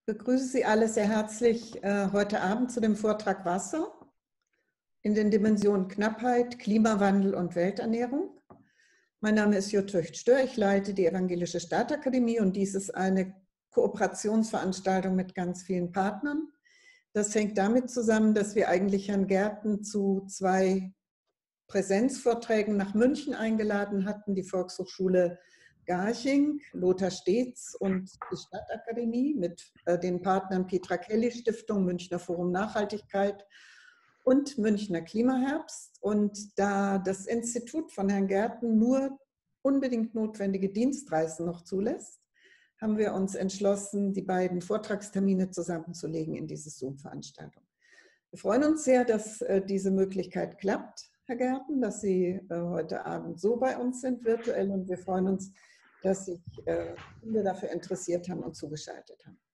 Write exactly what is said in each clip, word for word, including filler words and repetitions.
Begrüße Sie alle sehr herzlich äh, heute Abend zu dem Vortrag Wasser in den Dimensionen Knappheit, Klimawandel und Welternährung. Mein Name ist Jutta Höcht-Stör, ich leite die Evangelische Stadtakademie und dies ist eine Kooperationsveranstaltung mit ganz vielen Partnern. Das hängt damit zusammen, dass wir eigentlich Herrn Gerten zu zwei Präsenzvorträgen nach München eingeladen hatten, die Volkshochschule Garching, Lothar Steetz und die Stadtakademie mit äh, den Partnern Petra Kelly Stiftung, Münchner Forum Nachhaltigkeit und Münchner Klimaherbst. Und da das Institut von Herrn Gerten nur unbedingt notwendige Dienstreisen noch zulässt, haben wir uns entschlossen, die beiden Vortragstermine zusammenzulegen in diese Zoom-Veranstaltung. Wir freuen uns sehr, dass äh, diese Möglichkeit klappt, Herr Gerten, dass Sie äh, heute Abend so bei uns sind, virtuell, und wir freuen uns, dass sich äh, viele dafür interessiert haben und zugeschaltet haben.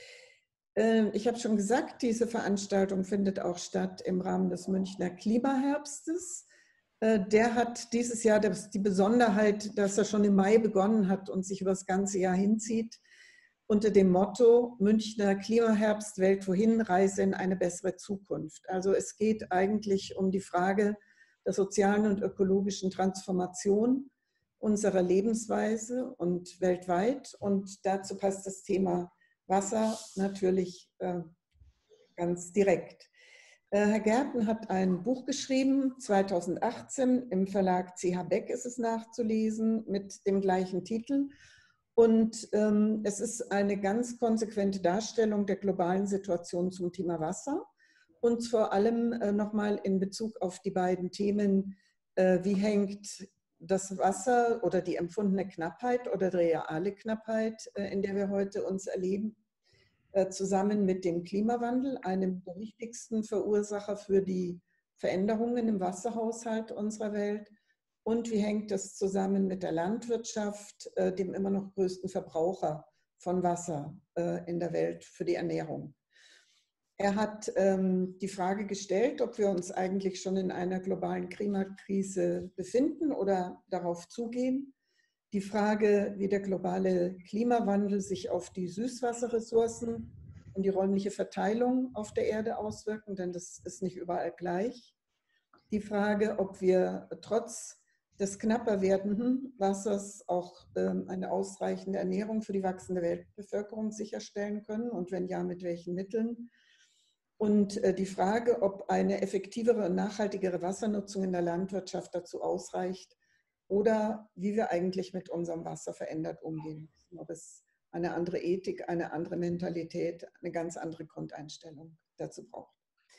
Äh, ich habe schon gesagt, diese Veranstaltung findet auch statt im Rahmen des Münchner Klimaherbstes. Äh, der hat dieses Jahr das, die Besonderheit, dass er schon im Mai begonnen hat und sich über das ganze Jahr hinzieht, unter dem Motto Münchner Klimaherbst, Welt wohin, Reise in eine bessere Zukunft. Also es geht eigentlich um die Frage der sozialen und ökologischen Transformation unserer Lebensweise und weltweit. Und dazu passt das Thema Wasser natürlich äh, ganz direkt. Äh, Herr Gerten hat ein Buch geschrieben, zweitausendachtzehn, im Verlag C H Beck ist es nachzulesen, mit dem gleichen Titel. Und ähm, es ist eine ganz konsequente Darstellung der globalen Situation zum Thema Wasser und vor allem äh, nochmal in Bezug auf die beiden Themen, äh, wie hängt das Wasser oder die empfundene Knappheit oder die reale Knappheit, äh, in der wir heute uns erleben, äh, zusammen mit dem Klimawandel, einem der wichtigsten Verursacher für die Veränderungen im Wasserhaushalt unserer Welt. Und wie hängt das zusammen mit der Landwirtschaft, äh, dem immer noch größten Verbraucher von Wasser äh, in der Welt für die Ernährung? Er hat ähm, die Frage gestellt, ob wir uns eigentlich schon in einer globalen Klimakrise befinden oder darauf zugehen. Die Frage, wie der globale Klimawandel sich auf die Süßwasserressourcen und die räumliche Verteilung auf der Erde auswirken, denn das ist nicht überall gleich. Die Frage, ob wir trotz des knapper werdenden Wassers auch ähm, eine ausreichende Ernährung für die wachsende Weltbevölkerung sicherstellen können und wenn ja, mit welchen Mitteln. Und äh, die Frage, ob eine effektivere und nachhaltigere Wassernutzung in der Landwirtschaft dazu ausreicht oder wie wir eigentlich mit unserem Wasser verändert umgehen müssen. Ob es eine andere Ethik, eine andere Mentalität, eine ganz andere Grundeinstellung dazu braucht.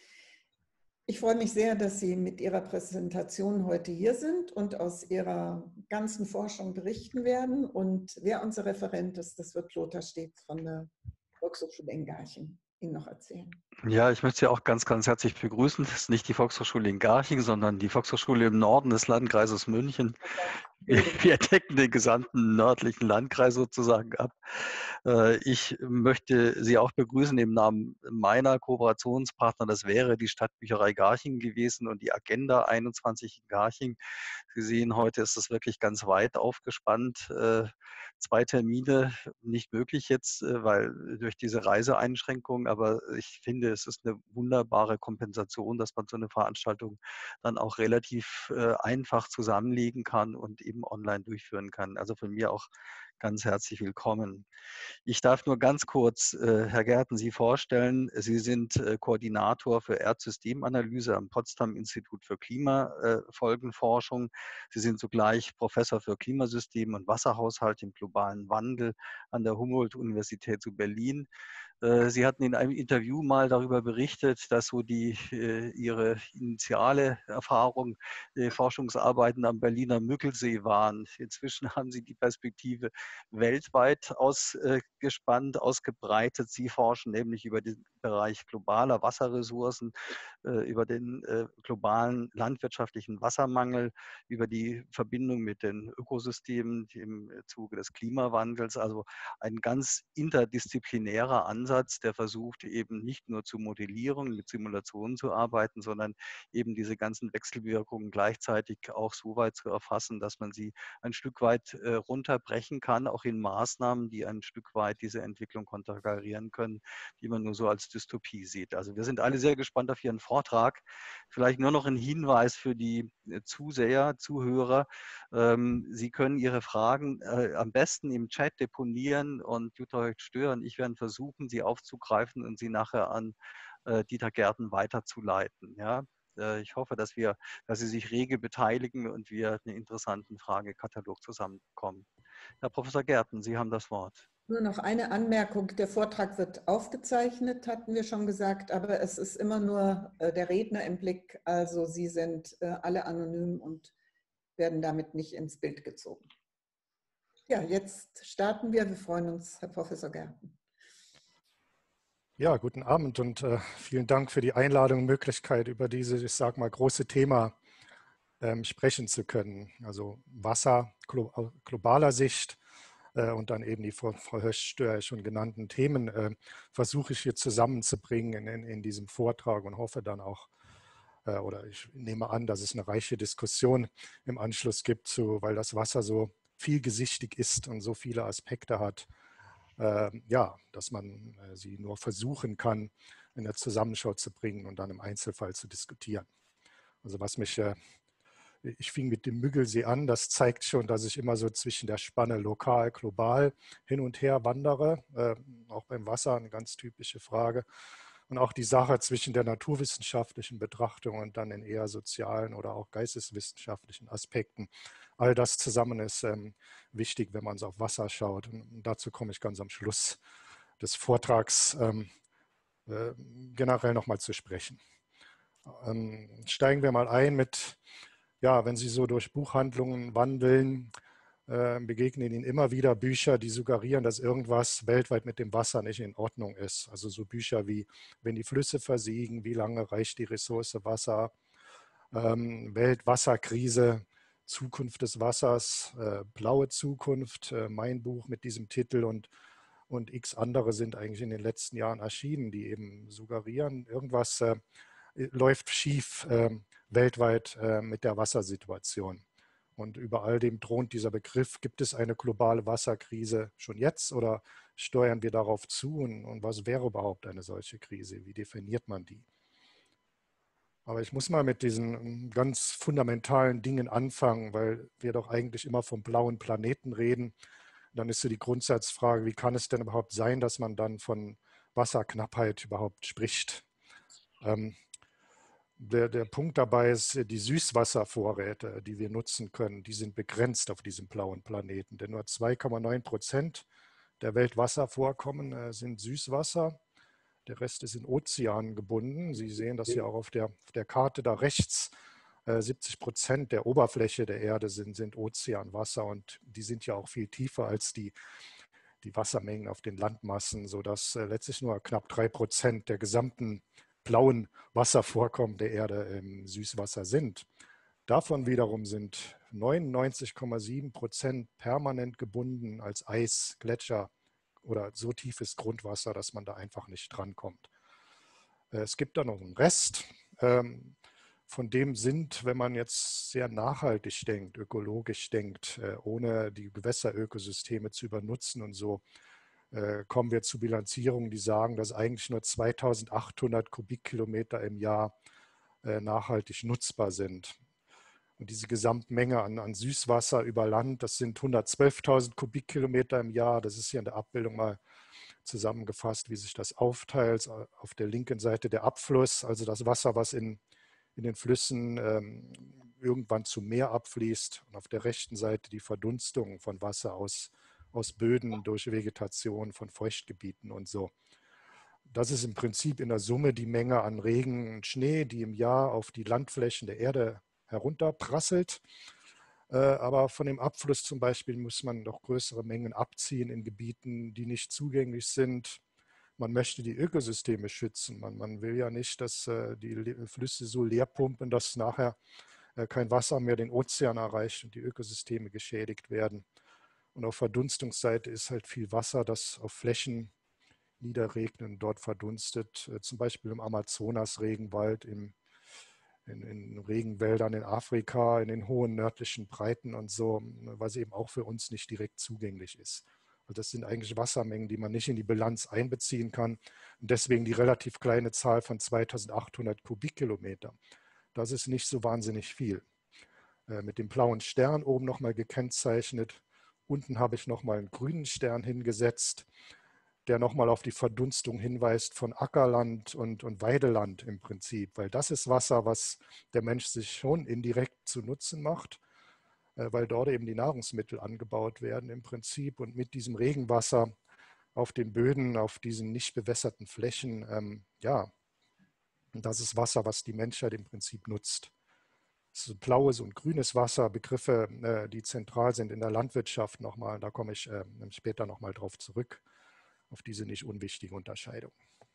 Ich freue mich sehr, dass Sie mit Ihrer Präsentation heute hier sind und aus Ihrer ganzen Forschung berichten werden. Und wer unser Referent ist, das wird Lothar Steetz von der Volkshochschule in Garching Ihnen noch erzählen. Ja, ich möchte Sie auch ganz, ganz herzlich begrüßen. Das ist nicht die Volkshochschule in Garching, sondern die Volkshochschule im Norden des Landkreises München. Wir decken den gesamten nördlichen Landkreis sozusagen ab. Ich möchte Sie auch begrüßen im Namen meiner Kooperationspartner. Das wäre die Stadtbücherei Garching gewesen und die Agenda einundzwanzig in Garching. Sie sehen, heute ist es wirklich ganz weit aufgespannt. Zwei Termine nicht möglich jetzt, weil durch diese Reiseeinschränkungen, aber ich finde, es ist eine wunderbare Kompensation, dass man so eine Veranstaltung dann auch relativ einfach zusammenlegen kann und eben online durchführen kann. Also von mir auch ganz herzlich willkommen. Ich darf nur ganz kurz, äh, Herr Gerten, Sie vorstellen. Sie sind äh, Koordinator für Erdsystemanalyse am Potsdam Institut für Klimafolgenforschung. Äh, Sie sind zugleich Professor für Klimasystem und Wasserhaushalt im globalen Wandel an der Humboldt-Universität zu Berlin. Sie hatten in einem Interview mal darüber berichtet, dass so die, äh, Ihre initiale Erfahrung, äh, Forschungsarbeiten am Berliner Müggelsee waren. Inzwischen haben Sie die Perspektive weltweit ausgespannt, ausgebreitet. Sie forschen nämlich über den Bereich globaler Wasserressourcen, äh, über den äh, globalen landwirtschaftlichen Wassermangel, über die Verbindung mit den Ökosystemen im Zuge des Klimawandels. Also ein ganz interdisziplinärer Ansatz. Ansatz, der versucht eben nicht nur zu modellieren, mit Simulationen zu arbeiten, sondern eben diese ganzen Wechselwirkungen gleichzeitig auch so weit zu erfassen, dass man sie ein Stück weit äh, runterbrechen kann dann auch in Maßnahmen, die ein Stück weit diese Entwicklung konterkarieren können, die man nur so als Dystopie sieht. Also wir sind alle sehr gespannt auf Ihren Vortrag. Vielleicht nur noch ein Hinweis für die Zuseher, Zuhörer. Sie können Ihre Fragen am besten im Chat deponieren und Jutta Höcht-Stöhr und ich werden versuchen, sie aufzugreifen und sie nachher an Dieter Gerten weiterzuleiten. Ja? Ich hoffe, dass, wir, dass Sie sich rege beteiligen und wir einen interessanten Fragekatalog zusammenbekommen. Herr Professor Gerten, Sie haben das Wort. Nur noch eine Anmerkung. Der Vortrag wird aufgezeichnet, hatten wir schon gesagt, aber es ist immer nur der Redner im Blick. Also Sie sind alle anonym und werden damit nicht ins Bild gezogen. Ja, jetzt starten wir. Wir freuen uns, Herr Professor Gerten. Ja, guten Abend und äh, vielen Dank für die Einladung und Möglichkeit, über dieses, ich sage mal, große Thema ähm, sprechen zu können. Also Wasser, glo globaler Sicht äh, und dann eben die Frau, Frau Höcht-Stöhr schon genannten Themen äh, versuche ich hier zusammenzubringen in, in diesem Vortrag und hoffe dann auch, äh, oder ich nehme an, dass es eine reiche Diskussion im Anschluss gibt, zu, weil das Wasser so vielgesichtig ist und so viele Aspekte hat, Äh, ja, dass man äh, sie nur versuchen kann, in der Zusammenschau zu bringen und dann im Einzelfall zu diskutieren. Also was mich, äh, ich fing mit dem Müggelsee an, das zeigt schon, dass ich immer so zwischen der Spanne lokal, global hin und her wandere, äh, auch beim Wasser eine ganz typische Frage. Und auch die Sache zwischen der naturwissenschaftlichen Betrachtung und dann den eher sozialen oder auch geisteswissenschaftlichen Aspekten. All das zusammen ist ähm, wichtig, wenn man es auf Wasser schaut. Und dazu komme ich ganz am Schluss des Vortrags ähm, äh, generell nochmal zu sprechen. Ähm, steigen wir mal ein mit, ja, wenn Sie so durch Buchhandlungen wandeln, äh, begegnen Ihnen immer wieder Bücher, die suggerieren, dass irgendwas weltweit mit dem Wasser nicht in Ordnung ist. Also so Bücher wie Wenn die Flüsse versiegen, wie lange reicht die Ressource Wasser, ähm, Weltwasserkrise, Zukunft des Wassers, äh, blaue Zukunft, äh, mein Buch mit diesem Titel und, und x andere sind eigentlich in den letzten Jahren erschienen, die eben suggerieren, irgendwas äh, läuft schief äh, weltweit äh, mit der Wassersituation. Und über all dem thront dieser Begriff, gibt es eine globale Wasserkrise schon jetzt oder steuern wir darauf zu? Und, und was wäre überhaupt eine solche Krise? Wie definiert man die? Aber ich muss mal mit diesen ganz fundamentalen Dingen anfangen, weil wir doch eigentlich immer vom blauen Planeten reden. Dann ist so die Grundsatzfrage, wie kann es denn überhaupt sein, dass man dann von Wasserknappheit überhaupt spricht? Ähm, Der, der Punkt dabei ist, die Süßwasservorräte, die wir nutzen können, die sind begrenzt auf diesem blauen Planeten. Denn nur zwei Komma neun Prozent der Weltwasservorkommen äh, sind Süßwasser. Der Rest ist in Ozeanen gebunden. Sie sehen das hier auch auf der, auf der Karte da rechts. Äh, siebzig Prozent der Oberfläche der Erde sind, sind Ozeanwasser und die sind ja auch viel tiefer als die, die Wassermengen auf den Landmassen, sodass äh, letztlich nur knapp drei Prozent der gesamten blauen Wasservorkommen der Erde im Süßwasser sind. Davon wiederum sind neunundneunzig Komma sieben Prozent permanent gebunden als Eis, Gletscher oder so tiefes Grundwasser, dass man da einfach nicht drankommt. Es gibt da noch einen Rest, von dem sind, wenn man jetzt sehr nachhaltig denkt, ökologisch denkt, ohne die Gewässerökosysteme zu übernutzen und so, kommen wir zu Bilanzierungen, die sagen, dass eigentlich nur zweitausendachthundert Kubikkilometer im Jahr nachhaltig nutzbar sind. Und diese Gesamtmenge an, an Süßwasser über Land, das sind hundertzwölftausend Kubikkilometer im Jahr. Das ist hier in der Abbildung mal zusammengefasst, wie sich das aufteilt. Auf der linken Seite der Abfluss, also das Wasser, was in, in den Flüssen ähm, irgendwann zu Meer abfließt. Und auf der rechten Seite die Verdunstung von Wasser aus aus Böden durch Vegetation von Feuchtgebieten und so. Das ist im Prinzip in der Summe die Menge an Regen und Schnee, die im Jahr auf die Landflächen der Erde herunterprasselt. Aber von dem Abfluss zum Beispiel muss man noch größere Mengen abziehen in Gebieten, die nicht zugänglich sind. Man möchte die Ökosysteme schützen. Man, man will ja nicht, dass die Flüsse so leer pumpen, dass nachher kein Wasser mehr den Ozean erreicht und die Ökosysteme geschädigt werden. Und auf Verdunstungsseite ist halt viel Wasser, das auf Flächen niederregnet und dort verdunstet. Zum Beispiel im Amazonas-Regenwald, im, in, in Regenwäldern in Afrika, in den hohen nördlichen Breiten und so, was eben auch für uns nicht direkt zugänglich ist. Also das sind eigentlich Wassermengen, die man nicht in die Bilanz einbeziehen kann. Und deswegen die relativ kleine Zahl von zweitausendachthundert Kubikkilometer. Das ist nicht so wahnsinnig viel. Äh, mit dem blauen Stern oben nochmal gekennzeichnet. Unten habe ich nochmal einen grünen Stern hingesetzt, der nochmal auf die Verdunstung hinweist von Ackerland und, und Weideland im Prinzip. Weil das ist Wasser, was der Mensch sich schon indirekt zu Nutzen macht, äh, weil dort eben die Nahrungsmittel angebaut werden im Prinzip. Und mit diesem Regenwasser auf den Böden, auf diesen nicht bewässerten Flächen, ähm, ja, das ist Wasser, was die Menschheit im Prinzip nutzt. Das ist blaues und grünes Wasser, Begriffe, äh, die zentral sind in der Landwirtschaft nochmal. Da komme ich äh, später nochmal drauf zurück, auf diese nicht unwichtige Unterscheidung.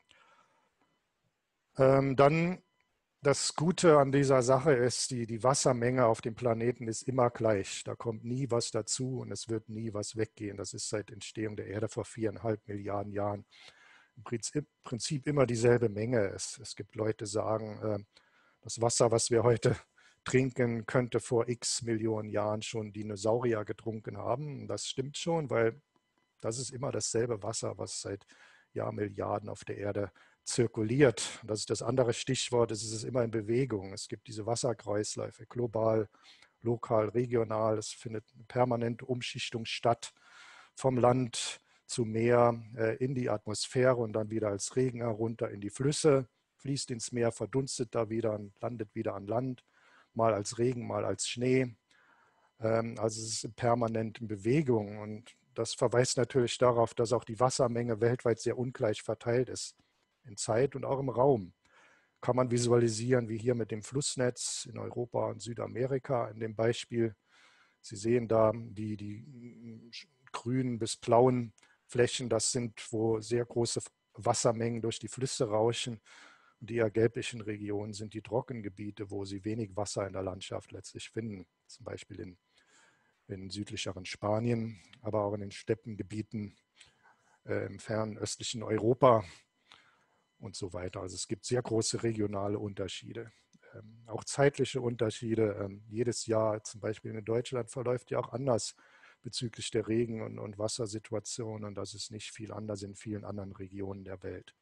Ähm, dann das Gute an dieser Sache ist, die, die Wassermenge auf dem Planeten ist immer gleich. Da kommt nie was dazu und es wird nie was weggehen. Das ist seit Entstehung der Erde vor viereinhalb Milliarden Jahren im Prinzip, im Prinzip immer dieselbe Menge. Es, es gibt Leute, die sagen, äh, das Wasser, was wir heute trinken, könnte vor x Millionen Jahren schon Dinosaurier getrunken haben. Das stimmt schon, weil das ist immer dasselbe Wasser, was seit Jahrmilliarden auf der Erde zirkuliert. Das ist das andere Stichwort, es ist immer in Bewegung. Es gibt diese Wasserkreisläufe, global, lokal, regional. Es findet eine permanente Umschichtung statt vom Land zu Meer, äh, in die Atmosphäre und dann wieder als Regen herunter in die Flüsse, fließt ins Meer, verdunstet da wieder und landet wieder an Land, mal als Regen, mal als Schnee. Ähm, also es ist permanent in Bewegung und das verweist natürlich darauf, dass auch die Wassermenge weltweit sehr ungleich verteilt ist, in Zeit und auch im Raum. Kann man visualisieren, wie hier mit dem Flussnetz in Europa und Südamerika in dem Beispiel. Sie sehen da die, die grünen bis blauen Flächen, das sind, wo sehr große Wassermengen durch die Flüsse rauschen. Und die eher gelblichen Regionen sind die Trockengebiete, wo sie wenig Wasser in der Landschaft letztlich finden. Zum Beispiel in, in südlicheren Spanien, aber auch in den Steppengebieten äh, im fernen östlichen Europa und so weiter. Also es gibt sehr große regionale Unterschiede. Ähm, auch zeitliche Unterschiede. Ähm, jedes Jahr zum Beispiel in Deutschland verläuft ja auch anders bezüglich der Regen- und, und Wassersituation und das ist nicht viel anders in vielen anderen Regionen der Welt.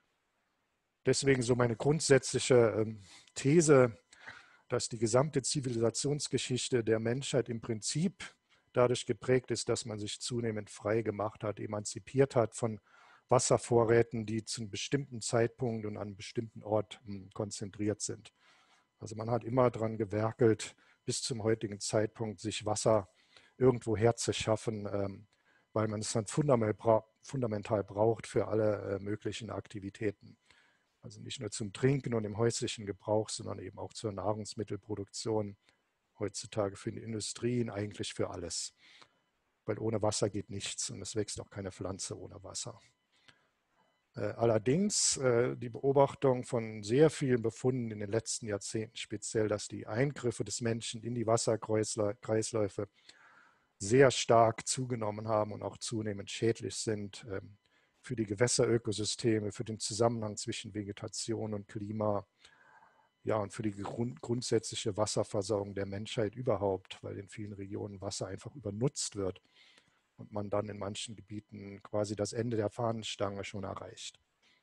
Deswegen so meine grundsätzliche ähm, These, dass die gesamte Zivilisationsgeschichte der Menschheit im Prinzip dadurch geprägt ist, dass man sich zunehmend frei gemacht hat, emanzipiert hat von Wasservorräten, die zu einem bestimmten Zeitpunkt und an einem bestimmten Ort ähm, konzentriert sind. Also man hat immer daran gewerkelt, bis zum heutigen Zeitpunkt sich Wasser irgendwo herzuschaffen, ähm, weil man es dann fundamental braucht für alle äh, möglichen Aktivitäten. Also nicht nur zum Trinken und im häuslichen Gebrauch, sondern eben auch zur Nahrungsmittelproduktion, heutzutage für die Industrien, eigentlich für alles. Weil ohne Wasser geht nichts und es wächst auch keine Pflanze ohne Wasser. Allerdings äh, die Beobachtung von sehr vielen Befunden in den letzten Jahrzehnten speziell, dass die Eingriffe des Menschen in die Wasserkreisläufe sehr stark zugenommen haben und auch zunehmend schädlich sind ähm, für die Gewässerökosysteme, für den Zusammenhang zwischen Vegetation und Klima, ja, und für die grund grundsätzliche Wasserversorgung der Menschheit überhaupt, weil in vielen Regionen Wasser einfach übernutzt wird und man dann in manchen Gebieten quasi das Ende der Fahnenstange schon erreicht.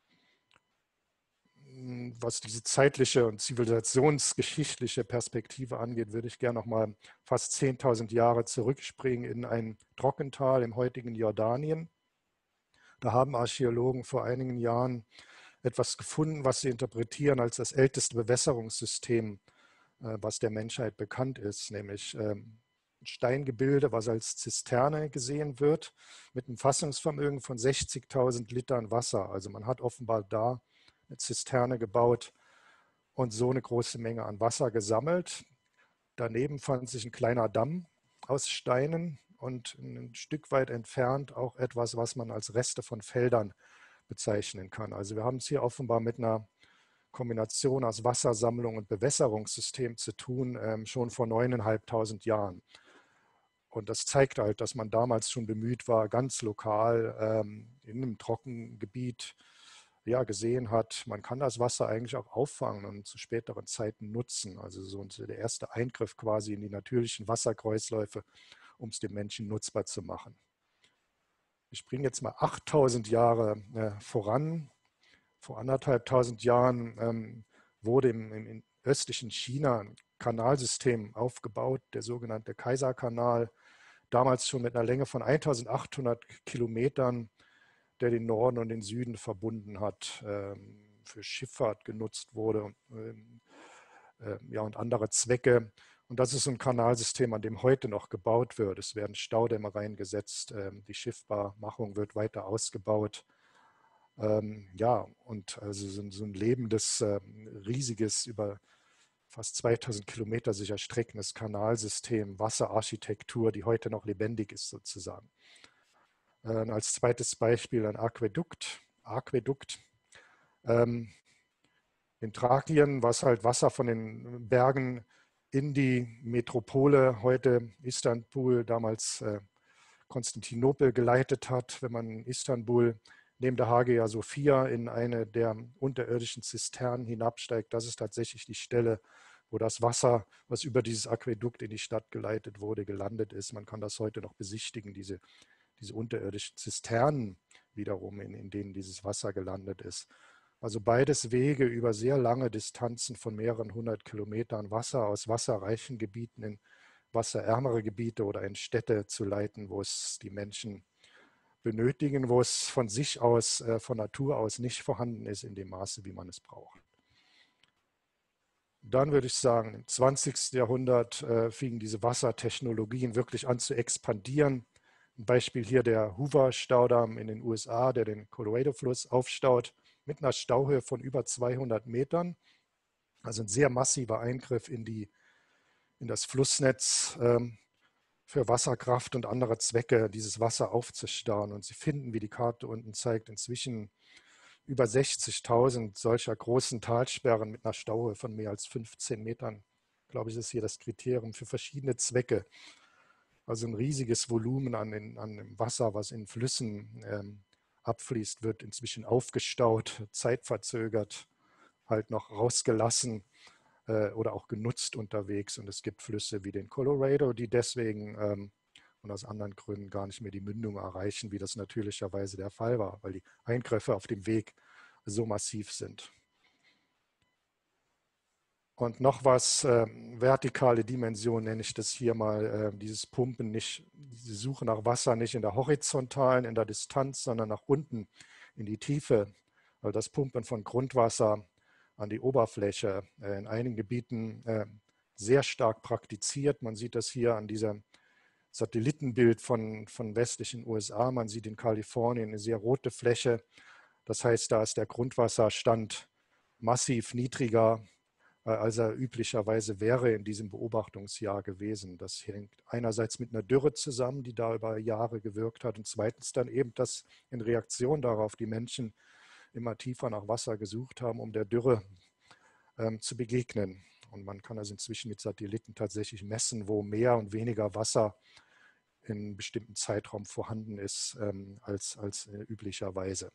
Was diese zeitliche und zivilisationsgeschichtliche Perspektive angeht, würde ich gerne noch mal fast zehntausend Jahre zurückspringen in ein Trockental im heutigen Jordanien. Da haben Archäologen vor einigen Jahren etwas gefunden, was sie interpretieren als das älteste Bewässerungssystem, was der Menschheit bekannt ist, nämlich ein Steingebilde, was als Zisterne gesehen wird, mit einem Fassungsvermögen von sechzigtausend Litern Wasser. Also man hat offenbar da eine Zisterne gebaut und so eine große Menge an Wasser gesammelt. Daneben fand sich ein kleiner Damm aus Steinen und ein Stück weit entfernt auch etwas, was man als Reste von Feldern bezeichnen kann. Also wir haben es hier offenbar mit einer Kombination aus Wassersammlung und Bewässerungssystem zu tun, ähm, schon vor neuntausendfünfhundert Jahren. Und das zeigt halt, dass man damals schon bemüht war, ganz lokal ähm, in einem Trockengebiet ja, gesehen hat, man kann das Wasser eigentlich auch auffangen und zu späteren Zeiten nutzen. Also so der erste Eingriff quasi in die natürlichen Wasserkreisläufe, um es dem Menschen nutzbar zu machen. Ich bringe jetzt mal achttausend Jahre äh, voran. Vor anderthalbtausend Jahren ähm, wurde im, im östlichen China ein Kanalsystem aufgebaut, der sogenannte Kaiserkanal, damals schon mit einer Länge von eintausendachthundert Kilometern, der den Norden und den Süden verbunden hat, ähm, für Schifffahrt genutzt wurde und, ähm, äh, ja, und andere Zwecke. Und das ist ein Kanalsystem, an dem heute noch gebaut wird. Es werden Staudämme reingesetzt, ähm, die Schiffbarmachung wird weiter ausgebaut. Ähm, ja, und also so ein, so ein lebendes, äh, riesiges, über fast zweitausend Kilometer sich erstreckendes Kanalsystem, Wasserarchitektur, die heute noch lebendig ist sozusagen. Äh, als zweites Beispiel ein Aquädukt. Aquädukt. Ähm, in Thrakien, was halt Wasser von den Bergen in die Metropole, heute Istanbul, damals äh, Konstantinopel geleitet hat. Wenn man in Istanbul neben der Hagia Sophia in eine der unterirdischen Zisternen hinabsteigt, das ist tatsächlich die Stelle, wo das Wasser, was über dieses Aquädukt in die Stadt geleitet wurde, gelandet ist. Man kann das heute noch besichtigen, diese, diese unterirdischen Zisternen wiederum, in, in denen dieses Wasser gelandet ist. Also beides Wege über sehr lange Distanzen von mehreren hundert Kilometern Wasser aus wasserreichen Gebieten in wasserärmere Gebiete oder in Städte zu leiten, wo es die Menschen benötigen, wo es von sich aus, äh, von Natur aus nicht vorhanden ist in dem Maße, wie man es braucht. Dann würde ich sagen, im zwanzigsten Jahrhundert äh, fingen diese Wassertechnologien wirklich an zu expandieren. Ein Beispiel hier der Hoover-Staudamm in den U S A, der den Colorado-Fluss aufstaut, mit einer Stauhöhe von über zweihundert Metern. Also ein sehr massiver Eingriff in, die, in das Flussnetz ähm, für Wasserkraft und andere Zwecke, dieses Wasser aufzustauen. Und Sie finden, wie die Karte unten zeigt, inzwischen über sechzigtausend solcher großen Talsperren mit einer Stauhöhe von mehr als fünfzehn Metern. Glaube ich, ist hier das Kriterium für verschiedene Zwecke. Also ein riesiges Volumen an, den, an dem Wasser, was in Flüssen ähm, abfließt, wird inzwischen aufgestaut, zeitverzögert, halt noch rausgelassen äh, oder auch genutzt unterwegs. Und es gibt Flüsse wie den Colorado, die deswegen ähm, und aus anderen Gründen gar nicht mehr die Mündung erreichen, wie das natürlicherweise der Fall war, weil die Eingriffe auf dem Weg so massiv sind. Und noch was, äh, vertikale Dimension nenne ich das hier mal, äh, dieses Pumpen, nicht, diese Suche nach Wasser nicht in der horizontalen, in der Distanz, sondern nach unten in die Tiefe. Also das Pumpen von Grundwasser an die Oberfläche, äh, in einigen Gebieten äh, sehr stark praktiziert. Man sieht das hier an diesem Satellitenbild von, von westlichen U S A. Man sieht in Kalifornien eine sehr rote Fläche. Das heißt, da ist der Grundwasserstand massiv niedriger, als er üblicherweise wäre in diesem Beobachtungsjahr gewesen. Das hängt einerseits mit einer Dürre zusammen, die da über Jahre gewirkt hat, und zweitens dann eben, dass in Reaktion darauf die Menschen immer tiefer nach Wasser gesucht haben, um der Dürre ähm, zu begegnen. Und man kann also inzwischen mit Satelliten tatsächlich messen, wo mehr und weniger Wasser in einem bestimmten Zeitraum vorhanden ist ähm, als, als äh, üblicherweise.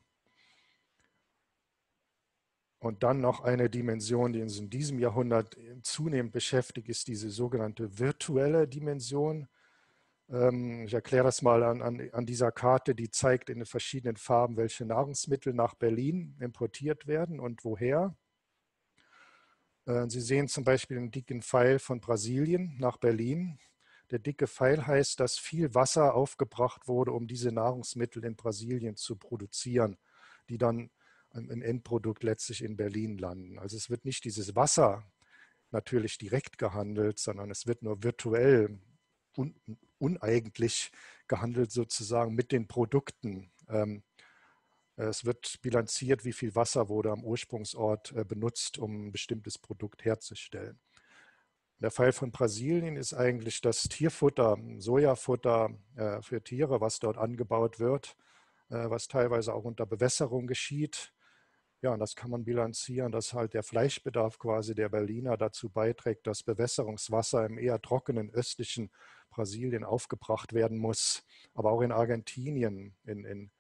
Und dann noch eine Dimension, die uns in diesem Jahrhundert zunehmend beschäftigt, ist diese sogenannte virtuelle Dimension. Ähm, ich erkläre das mal an, an, an dieser Karte, die zeigt in den verschiedenen Farben, welche Nahrungsmittel nach Berlin importiert werden und woher. Äh, Sie sehen zum Beispiel den dicken Pfeil von Brasilien nach Berlin. Der dicke Pfeil heißt, dass viel Wasser aufgebracht wurde, um diese Nahrungsmittel in Brasilien zu produzieren, die dann im Endprodukt letztlich in Berlin landen. Also es wird nicht dieses Wasser natürlich direkt gehandelt, sondern es wird nur virtuell, un, uneigentlich gehandelt sozusagen mit den Produkten. Es wird bilanziert, wie viel Wasser wurde am Ursprungsort benutzt, um ein bestimmtes Produkt herzustellen. Der Fall von Brasilien ist eigentlich das Tierfutter, Sojafutter für Tiere, was dort angebaut wird, was teilweise auch unter Bewässerung geschieht. Ja, und das kann man bilanzieren, dass halt der Fleischbedarf quasi der Berliner dazu beiträgt, dass Bewässerungswasser im eher trockenen östlichen Brasilien aufgebracht werden muss, aber auch in Argentinien, in, in,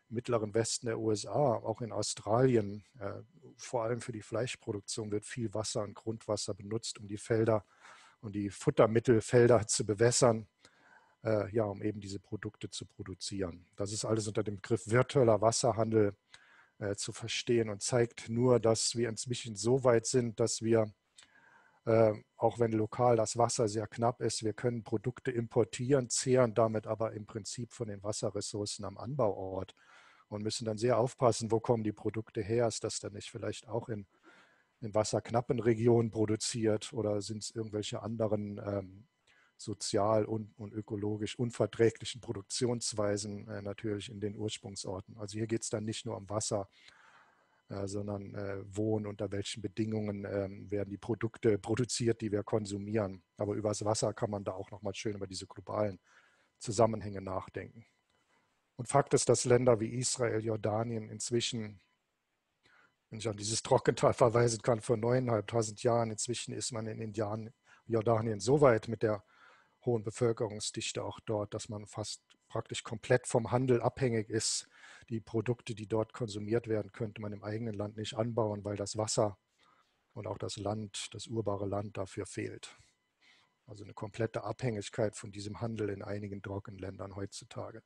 mittleren Westen der U S A, auch in Australien, äh, vor allem für die Fleischproduktion wird viel Wasser und Grundwasser benutzt, um die Felder und die Futtermittelfelder zu bewässern, äh, ja, um eben diese Produkte zu produzieren. Das ist alles unter dem Begriff virtueller Wasserhandel äh, zu verstehen und zeigt nur, dass wir inzwischen so weit sind, dass wir, äh, auch wenn lokal das Wasser sehr knapp ist, wir können Produkte importieren, zehren damit aber im Prinzip von den Wasserressourcen am Anbauort und müssen dann sehr aufpassen, wo kommen die Produkte her, ist das dann nicht vielleicht auch in, in wasserknappen Regionen produziert oder sind es irgendwelche anderen ähm, sozial und, und ökologisch unverträglichen Produktionsweisen äh, natürlich in den Ursprungsorten. Also hier geht es dann nicht nur um Wasser, äh, sondern äh, wo und unter welchen Bedingungen äh, werden die Produkte produziert, die wir konsumieren. Aber über das Wasser kann man da auch nochmal schön über diese globalen Zusammenhänge nachdenken. Und Fakt ist, dass Länder wie Israel, Jordanien inzwischen, wenn ich an dieses Trockental verweisen kann, vor neuntausendfünfhundert Jahren, inzwischen ist man in Indian, Jordanien so weit mit der hohen Bevölkerungsdichte auch dort, dass man fast praktisch komplett vom Handel abhängig ist. Die Produkte, die dort konsumiert werden, könnte man im eigenen Land nicht anbauen, weil das Wasser und auch das Land, das urbare Land dafür fehlt. Also eine komplette Abhängigkeit von diesem Handel in einigen Trockenländern heutzutage.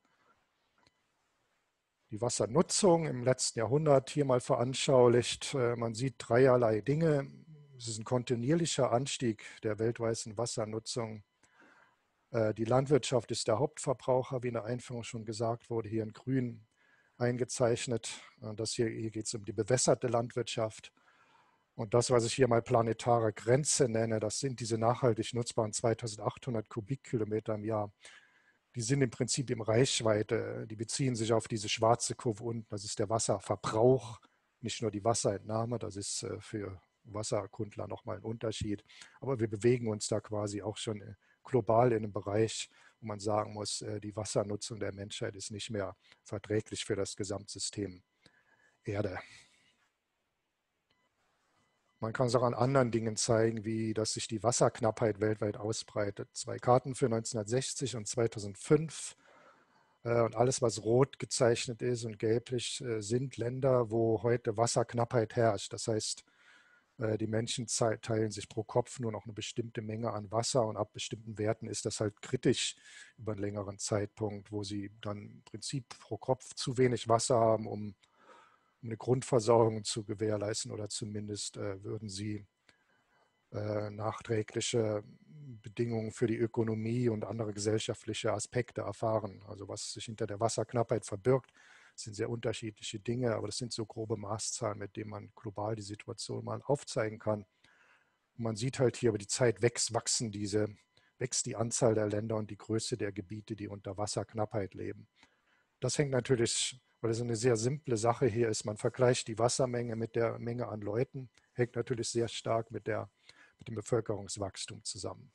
Die Wassernutzung im letzten Jahrhundert hier mal veranschaulicht. Man sieht dreierlei Dinge. Es ist ein kontinuierlicher Anstieg der weltweiten Wassernutzung. Die Landwirtschaft ist der Hauptverbraucher, wie in der Einführung schon gesagt wurde, hier in grün eingezeichnet. Das hier, hier geht es um die bewässerte Landwirtschaft. Und das, was ich hier mal planetare Grenze nenne, das sind diese nachhaltig nutzbaren zweitausendachthundert Kubikkilometer im Jahr. Die sind im Prinzip in Reichweite, die beziehen sich auf diese schwarze Kurve unten. Das ist der Wasserverbrauch, nicht nur die Wasserentnahme, das ist für Wasserkundler nochmal ein Unterschied. Aber wir bewegen uns da quasi auch schon global in einem Bereich, wo man sagen muss, die Wassernutzung der Menschheit ist nicht mehr verträglich für das Gesamtsystem Erde. Man kann es auch an anderen Dingen zeigen, wie dass sich die Wasserknappheit weltweit ausbreitet. Zwei Karten für neunzehnhundertsechzig und zweitausendfünf. Und alles, was rot gezeichnet ist und gelblich, sind Länder, wo heute Wasserknappheit herrscht. Das heißt, die Menschen teilen sich pro Kopf nur noch eine bestimmte Menge an Wasser und ab bestimmten Werten ist das halt kritisch über einen längeren Zeitpunkt, wo sie dann im Prinzip pro Kopf zu wenig Wasser haben, um eine Grundversorgung zu gewährleisten oder zumindest äh, würden sie äh, nachträgliche Bedingungen für die Ökonomie und andere gesellschaftliche Aspekte erfahren. Also was sich hinter der Wasserknappheit verbirgt, sind sehr unterschiedliche Dinge, aber das sind so grobe Maßzahlen, mit denen man global die Situation mal aufzeigen kann. Und man sieht halt hier, über die Zeit wächst, wachsen diese, wächst die Anzahl der Länder und die Größe der Gebiete, die unter Wasserknappheit leben. Das hängt natürlich, weil es eine sehr simple Sache hier ist, man vergleicht die Wassermenge mit der Menge an Leuten, hängt natürlich sehr stark mit, der, mit dem Bevölkerungswachstum zusammen.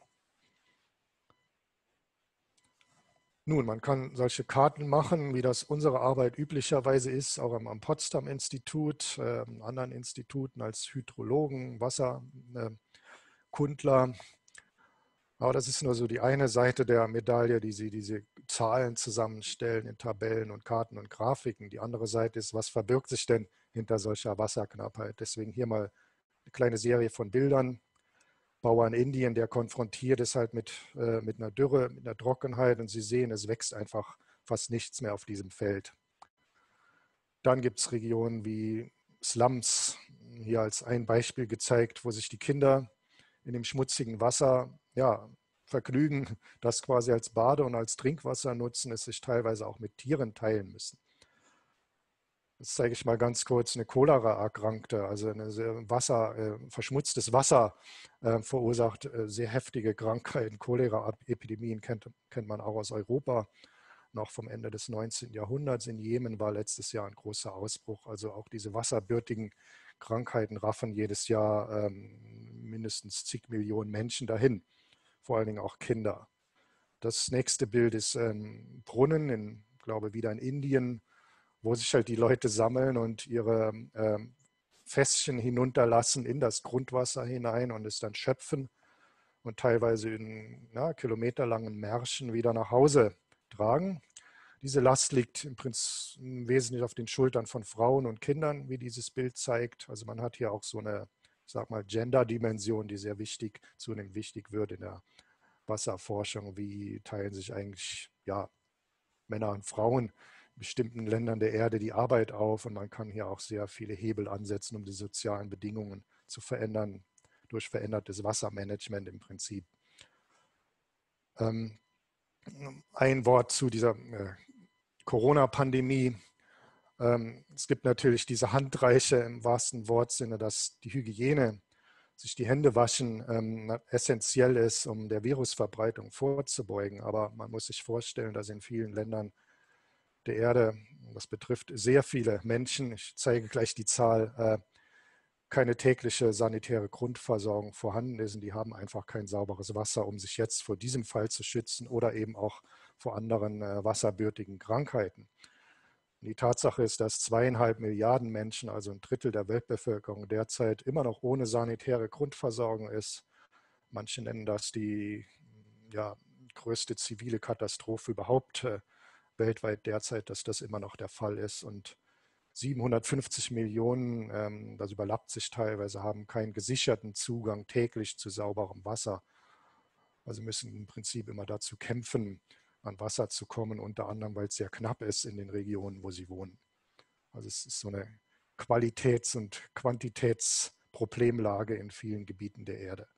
Nun, man kann solche Karten machen, wie das unsere Arbeit üblicherweise ist, auch am, am Potsdam-Institut, äh, anderen Instituten als Hydrologen, Wasserkundler. Äh, Aber das ist nur so die eine Seite der Medaille, die sie diese Zahlen zusammenstellen in Tabellen und Karten und Grafiken. Die andere Seite ist, was verbirgt sich denn hinter solcher Wasserknappheit? Deswegen hier mal eine kleine Serie von Bildern. Bauer in Indien, der konfrontiert ist halt mit, äh, mit einer Dürre, mit einer Trockenheit und Sie sehen, es wächst einfach fast nichts mehr auf diesem Feld. Dann gibt es Regionen wie Slums, hier als ein Beispiel gezeigt, wo sich die Kinder in dem schmutzigen Wasser ja, vergnügen, das quasi als Bade- und als Trinkwasser nutzen, es sich teilweise auch mit Tieren teilen müssen. Jetzt zeige ich mal ganz kurz eine Cholera-Erkrankte, also ein Wasser, äh, verschmutztes Wasser äh, verursacht äh, sehr heftige Krankheiten. Cholera-Epidemien kennt, kennt man auch aus Europa, noch vom Ende des neunzehnten Jahrhunderts. In Jemen war letztes Jahr ein großer Ausbruch. Also auch diese wasserbürtigen Krankheiten raffen jedes Jahr ähm, mindestens zig Millionen Menschen dahin, vor allen Dingen auch Kinder. Das nächste Bild ist ein Brunnen, in, glaube wieder in Indien, wo sich halt die Leute sammeln und ihre äh, Fässchen hinunterlassen in das Grundwasser hinein und es dann schöpfen und teilweise in ja, kilometerlangen Märschen wieder nach Hause tragen. Diese Last liegt im Prinzip im Wesentlichen auf den Schultern von Frauen und Kindern, wie dieses Bild zeigt. Also man hat hier auch so eine, ich sag mal, Gender-Dimension, die sehr wichtig, zunehmend wichtig wird in der Wasserforschung. Wie teilen sich eigentlich ja, Männer und Frauen in bestimmten Ländern der Erde die Arbeit auf? Und man kann hier auch sehr viele Hebel ansetzen, um die sozialen Bedingungen zu verändern, durch verändertes Wassermanagement im Prinzip. Ähm, ein Wort zu dieser äh, Corona-Pandemie. Ähm, es gibt natürlich diese Handreiche im wahrsten Wortsinne, dass die Hygiene, sich die Hände waschen, ähm, essentiell ist, um der Virusverbreitung vorzubeugen. Aber man muss sich vorstellen, dass in vielen Ländern der Erde, das betrifft sehr viele Menschen, ich zeige gleich die Zahl, äh, keine tägliche sanitäre Grundversorgung vorhanden ist und die haben einfach kein sauberes Wasser, um sich jetzt vor diesem Fall zu schützen oder eben auch vor anderen äh, wasserbürtigen Krankheiten. Und die Tatsache ist, dass zweieinhalb Milliarden Menschen, also ein Drittel der Weltbevölkerung derzeit immer noch ohne sanitäre Grundversorgung ist. Manche nennen das die ja, größte zivile Katastrophe überhaupt äh, weltweit derzeit, dass das immer noch der Fall ist. Und siebenhundertfünfzig Millionen, ähm, das überlappt sich teilweise, haben keinen gesicherten Zugang täglich zu sauberem Wasser. Also müssen im Prinzip immer dazu kämpfen, an Wasser zu kommen, unter anderem, weil es sehr knapp ist in den Regionen, wo sie wohnen. Also es ist so eine Qualitäts- und Quantitätsproblemlage in vielen Gebieten der Erde.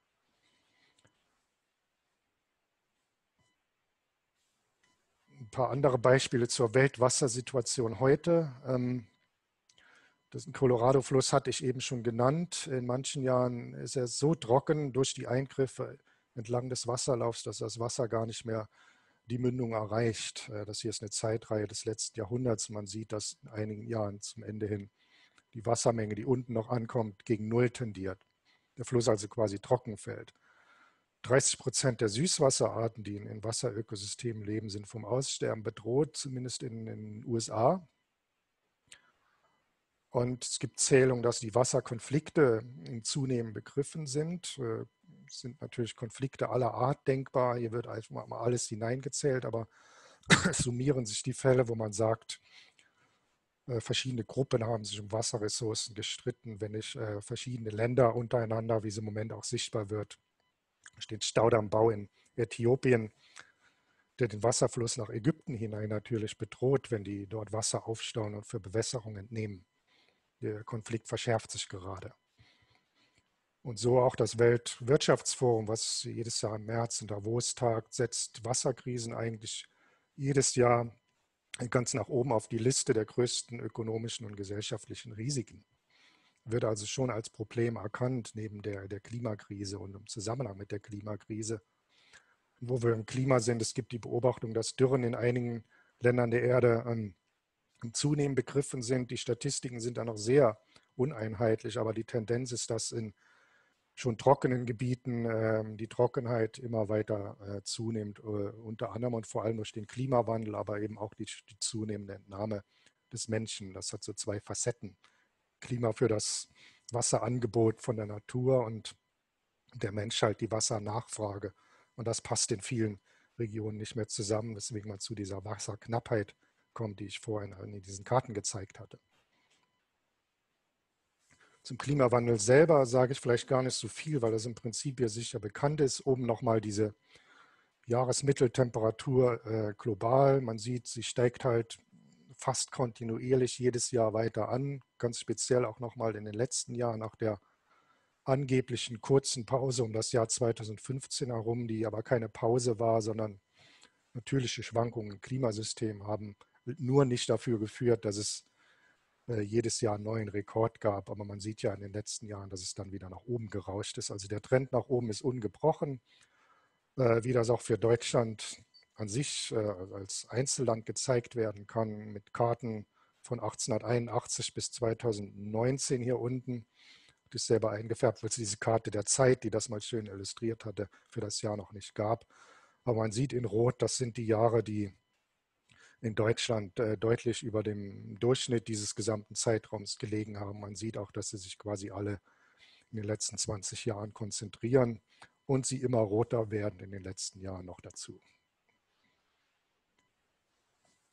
Ein paar andere Beispiele zur Weltwassersituation heute. Den Colorado-Fluss hatte ich eben schon genannt. In manchen Jahren ist er so trocken durch die Eingriffe entlang des Wasserlaufs, dass das Wasser gar nicht mehr die Mündung erreicht. Das hier ist eine Zeitreihe des letzten Jahrhunderts. Man sieht, dass in einigen Jahren zum Ende hin die Wassermenge, die unten noch ankommt, gegen Null tendiert. Der Fluss also quasi trocken fällt. dreißig Prozent der Süßwasserarten, die in Wasserökosystemen leben, sind vom Aussterben bedroht, zumindest in den U S A. Und es gibt Zählungen, dass die Wasserkonflikte im Zunehmend begriffen sind. Es sind natürlich Konflikte aller Art denkbar. Hier wird einfach mal alles hineingezählt, aber es summieren sich die Fälle, wo man sagt, verschiedene Gruppen haben sich um Wasserressourcen gestritten, wenn nicht verschiedene Länder untereinander, wie es im Moment auch sichtbar wird. Da steht Staudammbau in Äthiopien, der den Wasserfluss nach Ägypten hinein natürlich bedroht, wenn die dort Wasser aufstauen und für Bewässerung entnehmen. Der Konflikt verschärft sich gerade. Und so auch das Weltwirtschaftsforum, was jedes Jahr im März in Davos tagt, setzt Wasserkrisen eigentlich jedes Jahr ganz nach oben auf die Liste der größten ökonomischen und gesellschaftlichen Risiken. Wird also schon als Problem erkannt, neben der, der Klimakrise und im Zusammenhang mit der Klimakrise. Und wo wir im Klima sind, es gibt die Beobachtung, dass Dürren in einigen Ländern der Erde ähm, zunehmend begriffen sind. Die Statistiken sind da noch sehr uneinheitlich, aber die Tendenz ist, dass in schon trockenen Gebieten äh, die Trockenheit immer weiter äh, zunimmt, äh, unter anderem und vor allem durch den Klimawandel, aber eben auch die, die zunehmende Entnahme des Menschen. Das hat so zwei Facetten. Klima für das Wasserangebot von der Natur und der Mensch halt die Wassernachfrage. Und das passt in vielen Regionen nicht mehr zusammen, weswegen man zu dieser Wasserknappheit kommt, die ich vorhin in diesen Karten gezeigt hatte. Zum Klimawandel selber sage ich vielleicht gar nicht so viel, weil das im Prinzip ja sicher bekannt ist. Oben nochmal diese Jahresmitteltemperatur äh, global. Man sieht, sie steigt halt fast kontinuierlich jedes Jahr weiter an. Ganz speziell auch nochmal in den letzten Jahren nach der angeblichen kurzen Pause um das Jahr zweitausendfünfzehn herum, die aber keine Pause war, sondern natürliche Schwankungen im Klimasystem haben nur nicht dafür geführt, dass es äh, jedes Jahr einen neuen Rekord gab. Aber man sieht ja in den letzten Jahren, dass es dann wieder nach oben gerauscht ist. Also der Trend nach oben ist ungebrochen, äh, wie das auch für Deutschland an sich äh, als Einzelland gezeigt werden kann, mit Karten von achtzehnhunderteinundachtzig bis zweitausendneunzehn hier unten. Das ist selber eingefärbt, weil es diese Karte der Zeit, die das mal schön illustriert hatte, für das Jahr noch nicht gab. Aber man sieht in Rot, das sind die Jahre, die in Deutschland äh, deutlich über dem Durchschnitt dieses gesamten Zeitraums gelegen haben. Man sieht auch, dass sie sich quasi alle in den letzten zwanzig Jahren konzentrieren und sie immer roter werden in den letzten Jahren noch dazu.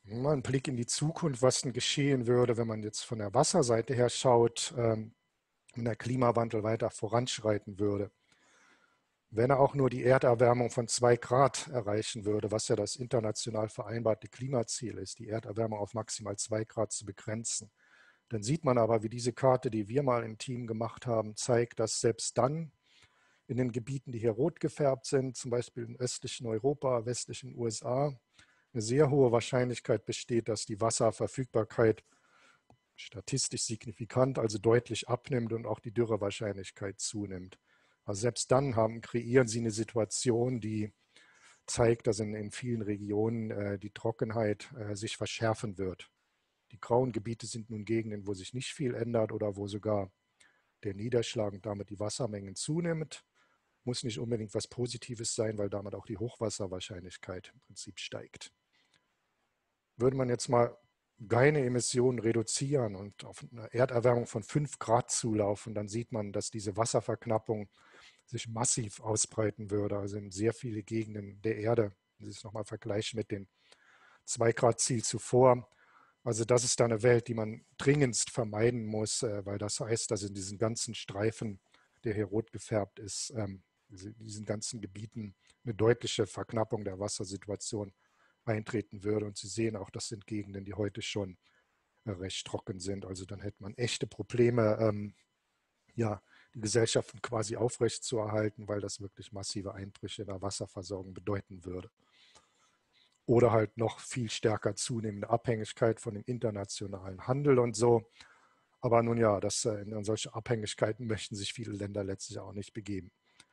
Mal ein Blick in die Zukunft, was denn geschehen würde, wenn man jetzt von der Wasserseite her schaut, ähm, wenn der Klimawandel weiter voranschreiten würde. Wenn er auch nur die Erderwärmung von zwei Grad erreichen würde, was ja das international vereinbarte Klimaziel ist, die Erderwärmung auf maximal zwei Grad zu begrenzen, dann sieht man aber, wie diese Karte, die wir mal im Team gemacht haben, zeigt, dass selbst dann in den Gebieten, die hier rot gefärbt sind, zum Beispiel im östlichen Europa, westlichen U S A, eine sehr hohe Wahrscheinlichkeit besteht, dass die Wasserverfügbarkeit statistisch signifikant, also deutlich abnimmt und auch die Dürrewahrscheinlichkeit zunimmt. Also selbst dann haben, kreieren sie eine Situation, die zeigt, dass in, in vielen Regionen äh, die Trockenheit äh, sich verschärfen wird. Die grauen Gebiete sind nun Gegenden, wo sich nicht viel ändert oder wo sogar der Niederschlag und damit die Wassermengen zunimmt. Muss nicht unbedingt was Positives sein, weil damit auch die Hochwasserwahrscheinlichkeit im Prinzip steigt. Würde man jetzt mal keine Emissionen reduzieren und auf eine Erderwärmung von fünf Grad zulaufen, dann sieht man, dass diese Wasserverknappung sich massiv ausbreiten würde, also in sehr viele Gegenden der Erde. Wenn Sie es nochmal vergleichen mit dem zwei Grad Ziel zuvor. Also das ist da eine Welt, die man dringendst vermeiden muss, weil das heißt, dass in diesen ganzen Streifen, der hier rot gefärbt ist, in diesen ganzen Gebieten eine deutliche Verknappung der Wassersituation eintreten würde. Und Sie sehen auch, das sind Gegenden, die heute schon recht trocken sind. Also dann hätte man echte Probleme, ähm, ja, die Gesellschaften quasi aufrechtzuerhalten, weil das wirklich massive Einbrüche in der Wasserversorgung bedeuten würde. Oder halt noch viel stärker zunehmende Abhängigkeit von dem internationalen Handel und so. Aber nun ja, das, in solche Abhängigkeiten möchten sich viele Länder letztlich auch nicht begeben.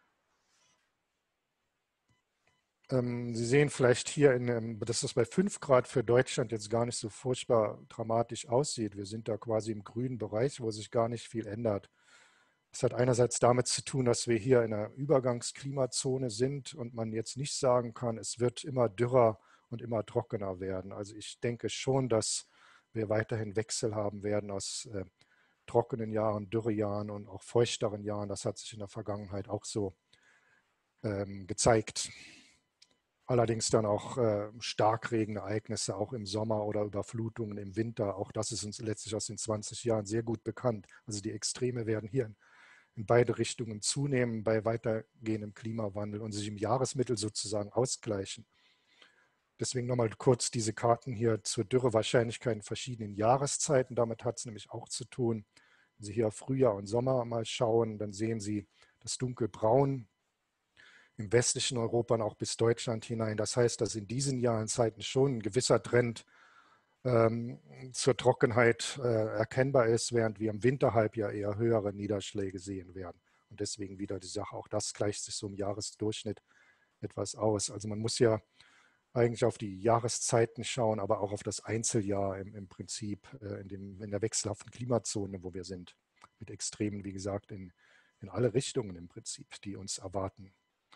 Sie sehen vielleicht hier, in, dass das bei fünf Grad für Deutschland jetzt gar nicht so furchtbar dramatisch aussieht. Wir sind da quasi im grünen Bereich, wo sich gar nicht viel ändert. Das hat einerseits damit zu tun, dass wir hier in einer Übergangsklimazone sind und man jetzt nicht sagen kann, es wird immer dürrer und immer trockener werden. Also ich denke schon, dass wir weiterhin Wechsel haben werden aus äh, trockenen Jahren, Dürrejahren und auch feuchteren Jahren. Das hat sich in der Vergangenheit auch so ähm, gezeigt. Allerdings dann auch äh, Starkregenereignisse, auch im Sommer oder Überflutungen im Winter. Auch das ist uns letztlich aus den zwanzig Jahren sehr gut bekannt. Also die Extreme werden hier in, in beide Richtungen zunehmen bei weitergehendem Klimawandel und sich im Jahresmittel sozusagen ausgleichen. Deswegen nochmal kurz diese Karten hier zur Dürrewahrscheinlichkeit in verschiedenen Jahreszeiten. Damit hat es nämlich auch zu tun. Wenn Sie hier auf Frühjahr und Sommer mal schauen, dann sehen Sie das Dunkelbraun im westlichen Europa und auch bis Deutschland hinein. Das heißt, dass in diesen Jahreszeiten schon ein gewisser Trend ähm, zur Trockenheit äh, erkennbar ist, während wir im Winterhalbjahr eher höhere Niederschläge sehen werden. Und deswegen wieder die Sache, auch das gleicht sich so im Jahresdurchschnitt etwas aus. Also man muss ja eigentlich auf die Jahreszeiten schauen, aber auch auf das Einzeljahr im, im Prinzip äh, in, dem, in der wechselhaften Klimazone, wo wir sind. Mit Extremen, wie gesagt, in, in alle Richtungen im Prinzip, die uns erwarten.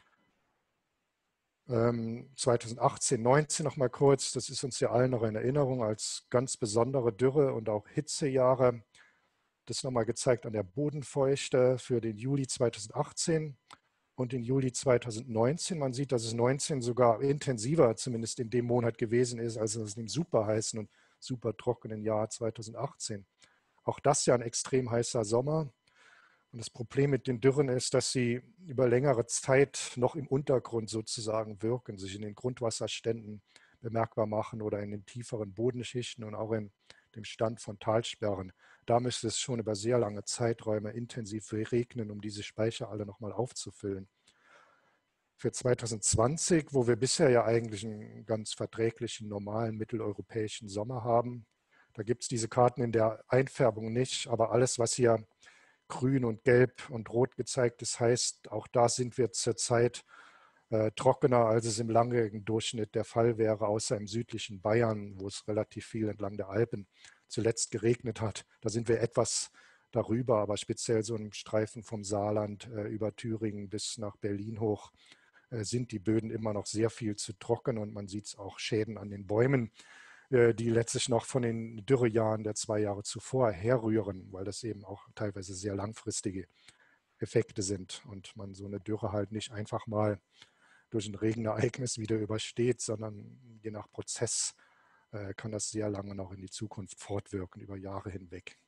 Ähm, zweitausendachtzehn, neunzehn noch mal kurz, das ist uns ja allen noch in Erinnerung als ganz besondere Dürre- und auch Hitzejahre. Das nochmal gezeigt an der Bodenfeuchte für den Juli zweitausendachtzehn und den Juli zweitausendneunzehn. Man sieht, dass es neunzehn sogar intensiver, zumindest in dem Monat gewesen ist, als es in dem super heißen und super trockenen Jahr zweitausendachtzehn. Auch das ja ein extrem heißer Sommer. Und das Problem mit den Dürren ist, dass sie über längere Zeit noch im Untergrund sozusagen wirken, sich in den Grundwasserständen bemerkbar machen oder in den tieferen Bodenschichten und auch in dem Stand von Talsperren. Da müsste es schon über sehr lange Zeiträume intensiv regnen, um diese Speicher alle nochmal aufzufüllen. Für zweitausendzwanzig, wo wir bisher ja eigentlich einen ganz verträglichen, normalen mitteleuropäischen Sommer haben, da gibt es diese Karten in der Einfärbung nicht, aber alles, was hier grün und gelb und rot gezeigt ist, heißt, auch da sind wir zurzeit äh, trockener, als es im langjährigen Durchschnitt der Fall wäre, außer im südlichen Bayern, wo es relativ viel entlang der Alpen zuletzt geregnet hat. Da sind wir etwas darüber, aber speziell so im Streifen vom Saarland äh, über Thüringen bis nach Berlin hoch äh, sind die Böden immer noch sehr viel zu trocken und man sieht es auch Schäden an den Bäumen, die letztlich noch von den Dürrejahren der zwei Jahre zuvor herrühren, weil das eben auch teilweise sehr langfristige Effekte sind und man so eine Dürre halt nicht einfach mal durch ein Regenereignis wieder übersteht, sondern je nach Prozess äh, kann das sehr lange noch in die Zukunft fortwirken, über Jahre hinweg.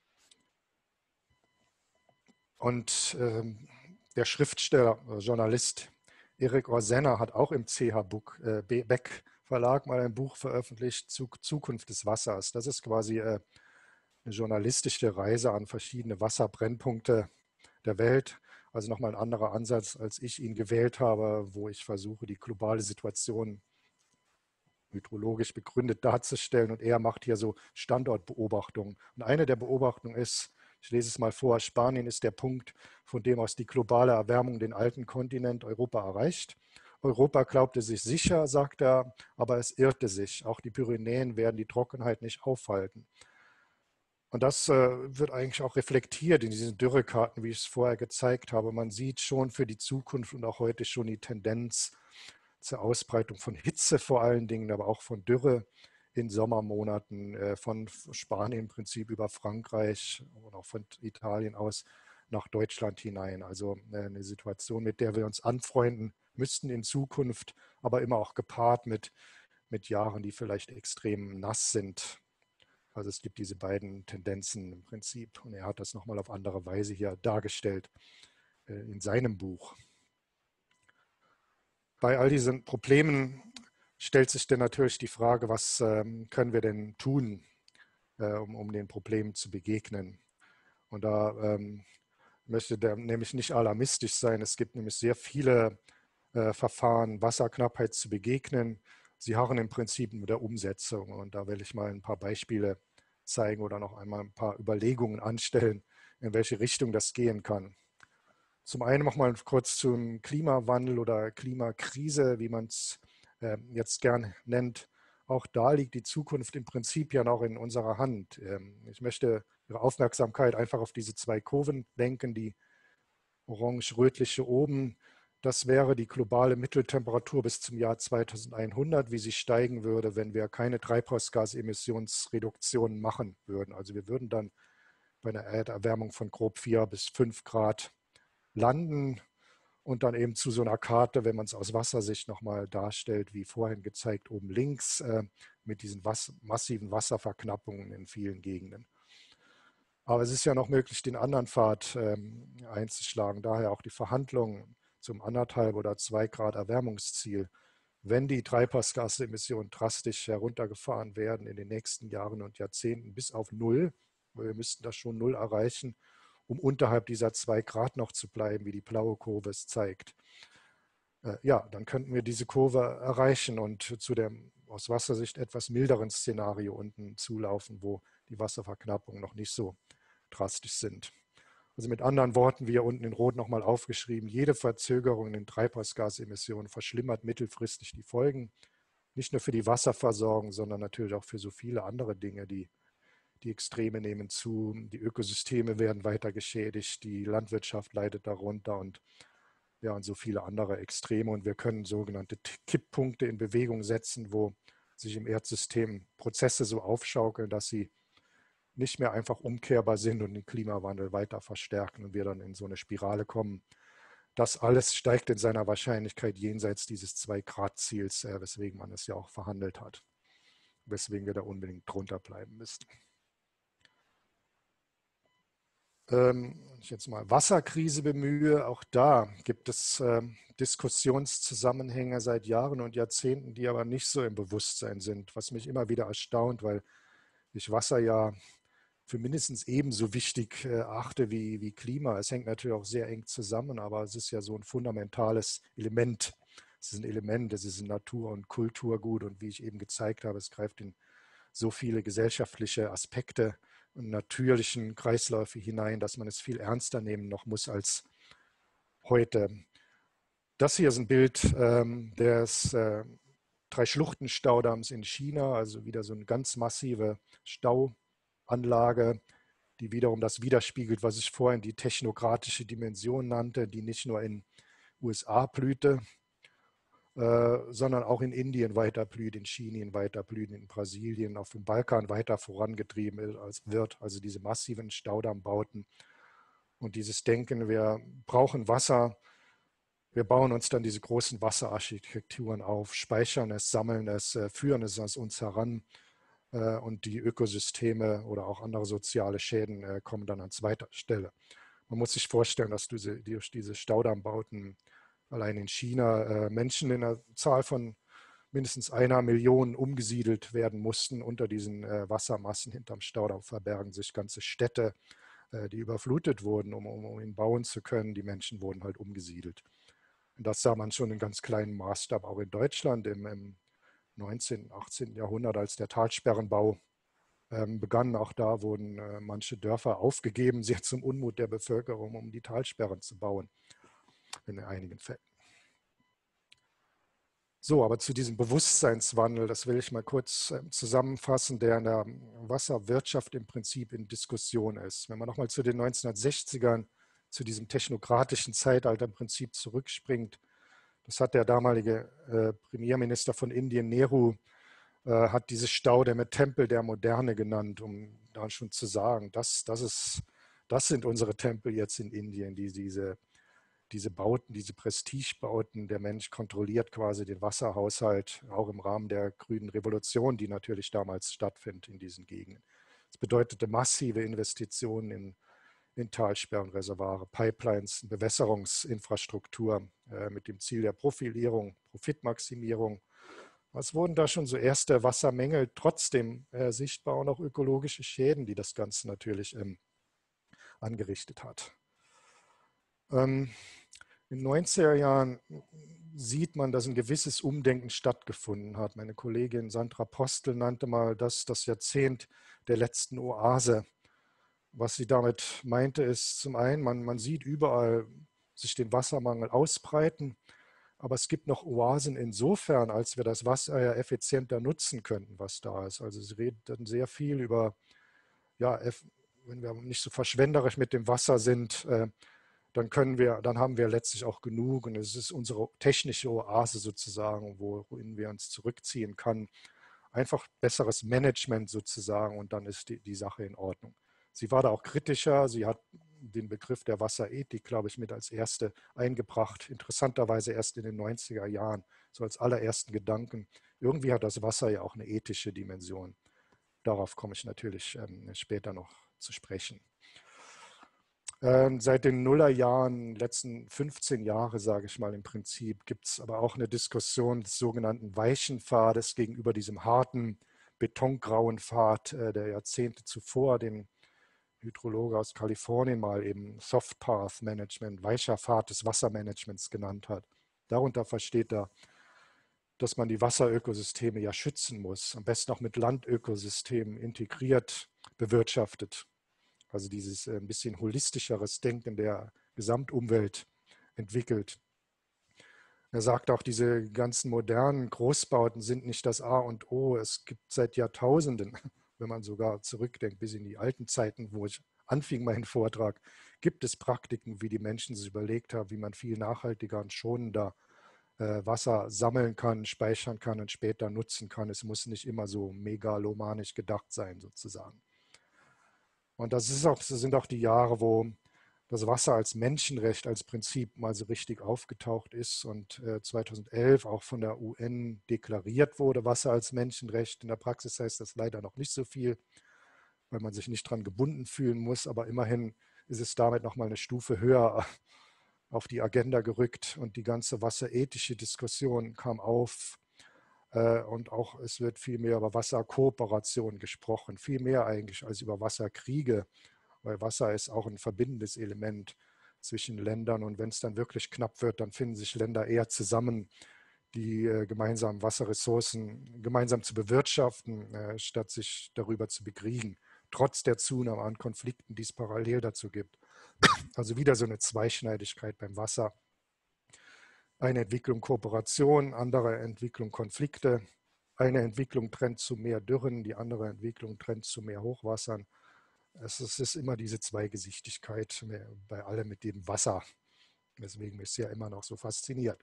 Und ähm, der Schriftsteller, äh, Journalist Erik Orsenna hat auch im C H äh, Beck Verlag mal ein Buch veröffentlicht, Zukunft des Wassers. Das ist quasi äh, eine journalistische Reise an verschiedene Wasserbrennpunkte der Welt. Also nochmal ein anderer Ansatz, als ich ihn gewählt habe, wo ich versuche, die globale Situation hydrologisch begründet darzustellen. Und er macht hier so Standortbeobachtungen. Und eine der Beobachtungen ist, ich lese es mal vor, Spanien ist der Punkt, von dem aus die globale Erwärmung den alten Kontinent Europa erreicht. Europa glaubte sich sicher, sagt er, aber es irrte sich. Auch die Pyrenäen werden die Trockenheit nicht aufhalten. Und das äh, wird eigentlich auch reflektiert in diesen Dürrekarten, wie ich es vorher gezeigt habe. Man sieht schon für die Zukunft und auch heute schon die Tendenz zur Ausbreitung von Hitze vor allen Dingen, aber auch von Dürre in Sommermonaten, äh, von Spanien im Prinzip über Frankreich und auch von Italien aus nach Deutschland hinein. Also äh, eine Situation, mit der wir uns anfreunden müssten in Zukunft, aber immer auch gepaart mit, mit Jahren, die vielleicht extrem nass sind. Also es gibt diese beiden Tendenzen im Prinzip. Und er hat das nochmal auf andere Weise hier dargestellt äh, in seinem Buch. Bei all diesen Problemen stellt sich dann natürlich die Frage, was ähm, können wir denn tun, äh, um, um den Problemen zu begegnen. Und da ähm, möchte der nämlich nicht alarmistisch sein. Es gibt nämlich sehr viele äh, Verfahren, Wasserknappheit zu begegnen. Sie harren im Prinzip mit der Umsetzung. Und da will ich mal ein paar Beispiele zeigen oder noch einmal ein paar Überlegungen anstellen, in welche Richtung das gehen kann. Zum einen noch mal kurz zum Klimawandel oder Klimakrise, wie man es äh, jetzt gern nennt. Auch da liegt die Zukunft im Prinzip ja noch in unserer Hand. Ähm, ich möchte Ihre Aufmerksamkeit einfach auf diese zwei Kurven lenken, die orange-rötliche oben. Das wäre die globale Mitteltemperatur bis zum Jahr zweitausendeinhundert, wie sie steigen würde, wenn wir keine Treibhausgasemissionsreduktionen machen würden. Also wir würden dann bei einer Erderwärmung von grob vier bis fünf Grad landen und dann eben zu so einer Karte, wenn man es aus Wassersicht nochmal darstellt, wie vorhin gezeigt, oben links äh, mit diesen was massiven Wasserverknappungen in vielen Gegenden. Aber es ist ja noch möglich, den anderen Pfad ähm, einzuschlagen, daher auch die Verhandlungen zum anderthalb oder zwei Grad Erwärmungsziel. Wenn die Treibhausgasemissionen drastisch heruntergefahren werden in den nächsten Jahren und Jahrzehnten bis auf Null, weil wir müssten das schon Null erreichen, um unterhalb dieser zwei Grad noch zu bleiben, wie die blaue Kurve es zeigt. Äh, ja, dann könnten wir diese Kurve erreichen und zu dem aus Wassersicht etwas milderen Szenario unten zulaufen, wo die Wasserverknappungen noch nicht so drastisch sind. Also mit anderen Worten, wie hier unten in Rot nochmal aufgeschrieben, jede Verzögerung in den Treibhausgasemissionen verschlimmert mittelfristig die Folgen, nicht nur für die Wasserversorgung, sondern natürlich auch für so viele andere Dinge, die Die Extreme nehmen zu, die Ökosysteme werden weiter geschädigt, die Landwirtschaft leidet darunter und, ja, und so viele andere Extreme. Und wir können sogenannte Kipppunkte in Bewegung setzen, wo sich im Erdsystem Prozesse so aufschaukeln, dass sie nicht mehr einfach umkehrbar sind und den Klimawandel weiter verstärken und wir dann in so eine Spirale kommen. Das alles steigt in seiner Wahrscheinlichkeit jenseits dieses zwei-Grad-Ziels, weswegen man es ja auch verhandelt hat, weswegen wir da unbedingt drunter bleiben müssen. Wenn ich jetzt mal Wasserkrise bemühe, auch da gibt es äh, Diskussionszusammenhänge seit Jahren und Jahrzehnten, die aber nicht so im Bewusstsein sind, was mich immer wieder erstaunt, weil ich Wasser ja für mindestens ebenso wichtig äh, achte wie, wie Klima. Es hängt natürlich auch sehr eng zusammen, aber es ist ja so ein fundamentales Element. Es ist ein Element, es ist ein Natur- und Kulturgut und wie ich eben gezeigt habe, es greift in so viele gesellschaftliche Aspekte und natürlichen Kreisläufe hinein, dass man es viel ernster nehmen noch muss als heute. Das hier ist ein Bild ähm, des äh, Drei-Schluchten-Staudamms in China, also wieder so eine ganz massive Stauanlage, die wiederum das widerspiegelt, was ich vorhin die technokratische Dimension nannte, die nicht nur in U S A blühte, äh, sondern auch in Indien weiter blüht, in China weiter blüht, in Brasilien, auf dem Balkan weiter vorangetrieben wird. Also diese massiven Staudammbauten und dieses Denken, wir brauchen Wasser, wir bauen uns dann diese großen Wasserarchitekturen auf, speichern es, sammeln es, führen es an uns heran und die Ökosysteme oder auch andere soziale Schäden kommen dann an zweiter Stelle. Man muss sich vorstellen, dass durch diese Staudammbauten allein in China Menschen in einer Zahl von mindestens einer Million umgesiedelt werden mussten. Unter diesen Wassermassen hinterm Staudamm verbergen sich ganze Städte, die überflutet wurden, um, um, um ihn bauen zu können. Die Menschen wurden halt umgesiedelt. Und das sah man schon in ganz kleinem Maßstab auch in Deutschland im, im neunzehnten, achtzehnten Jahrhundert, als der Talsperrenbau ähm, begann. Auch da wurden äh, manche Dörfer aufgegeben, sehr zum Unmut der Bevölkerung, um die Talsperren zu bauen, in einigen Fällen. So, aber zu diesem Bewusstseinswandel, das will ich mal kurz äh, zusammenfassen, der in der Wasserwirtschaft im Prinzip in Diskussion ist. Wenn man nochmal zu den neunzehnhundertsechzigern, zu diesem technokratischen Zeitalter im Prinzip zurückspringt, das hat der damalige äh, Premierminister von Indien, Nehru, äh, hat diese Staudämme Tempel der Moderne genannt, um da schon zu sagen, das, das, ist, das sind unsere Tempel jetzt in Indien, die diese diese Bauten, diese Prestigebauten, der Mensch kontrolliert quasi den Wasserhaushalt, auch im Rahmen der grünen Revolution, die natürlich damals stattfindet in diesen Gegenden. Das bedeutete massive Investitionen in, in Talsperrenreservoire, Pipelines, Bewässerungsinfrastruktur äh, mit dem Ziel der Profilierung, Profitmaximierung. Es wurden da schon so erste Wassermängel, trotzdem äh, sichtbar und auch ökologische Schäden, die das Ganze natürlich ähm, angerichtet hat. In den neunziger Jahren sieht man, dass ein gewisses Umdenken stattgefunden hat. Meine Kollegin Sandra Postel nannte mal das das Jahrzehnt der letzten Oase. Was sie damit meinte, ist zum einen, man, man sieht überall sich den Wassermangel ausbreiten, aber es gibt noch Oasen insofern, als wir das Wasser ja effizienter nutzen könnten, was da ist. Also sie redet dann sehr viel über, ja, wenn wir nicht so verschwenderisch mit dem Wasser sind, äh, dann können wir, dann haben wir letztlich auch genug und es ist unsere technische Oase sozusagen, wohin wir uns zurückziehen können. Einfach besseres Management sozusagen und dann ist die, die Sache in Ordnung. Sie war da auch kritischer, sie hat den Begriff der Wasserethik, glaube ich, mit als erste eingebracht, interessanterweise erst in den neunziger Jahren, so als allerersten Gedanken. Irgendwie hat das Wasser ja auch eine ethische Dimension. Darauf komme ich natürlich ähm, später noch zu sprechen. Seit den Nullerjahren, letzten fünfzehn Jahre, sage ich mal im Prinzip, gibt es aber auch eine Diskussion des sogenannten weichen Pfades gegenüber diesem harten, betongrauen Pfad, der Jahrzehnte zuvor den Hydrologe aus Kalifornien mal eben Soft Path Management, weicher Pfad des Wassermanagements genannt hat. Darunter versteht er, dass man die Wasserökosysteme ja schützen muss, am besten auch mit Landökosystemen integriert bewirtschaftet. Also dieses ein bisschen holistischeres Denken der Gesamtumwelt entwickelt. Er sagt auch, diese ganzen modernen Großbauten sind nicht das A und O. Es gibt seit Jahrtausenden, wenn man sogar zurückdenkt, bis in die alten Zeiten, wo ich anfing meinen Vortrag, gibt es Praktiken, wie die Menschen sich überlegt haben, wie man viel nachhaltiger und schonender äh, Wasser sammeln kann, speichern kann und später nutzen kann. Es muss nicht immer so megalomanisch gedacht sein, sozusagen. Und das, ist auch, das sind auch die Jahre, wo das Wasser als Menschenrecht, als Prinzip mal so richtig aufgetaucht ist und äh, zweitausendelf auch von der U N deklariert wurde, Wasser als Menschenrecht. In der Praxis heißt das leider noch nicht so viel, weil man sich nicht dran gebunden fühlen muss, aber immerhin ist es damit nochmal eine Stufe höher auf die Agenda gerückt und die ganze wasserethische Diskussion kam auf. Und auch es wird viel mehr über Wasserkooperation gesprochen, viel mehr eigentlich als über Wasserkriege, weil Wasser ist auch ein verbindendes Element zwischen Ländern und wenn es dann wirklich knapp wird, dann finden sich Länder eher zusammen, die gemeinsamen Wasserressourcen gemeinsam zu bewirtschaften, statt sich darüber zu bekriegen, trotz der Zunahme an Konflikten, die es parallel dazu gibt. Also wieder so eine Zweischneidigkeit beim Wasser. Eine Entwicklung Kooperation, andere Entwicklung Konflikte. Eine Entwicklung trennt zu mehr Dürren, die andere Entwicklung trennt zu mehr Hochwassern. Es ist immer diese Zweigesichtigkeit bei allem mit dem Wasser. Deswegen ist es ja immer noch so fasziniert.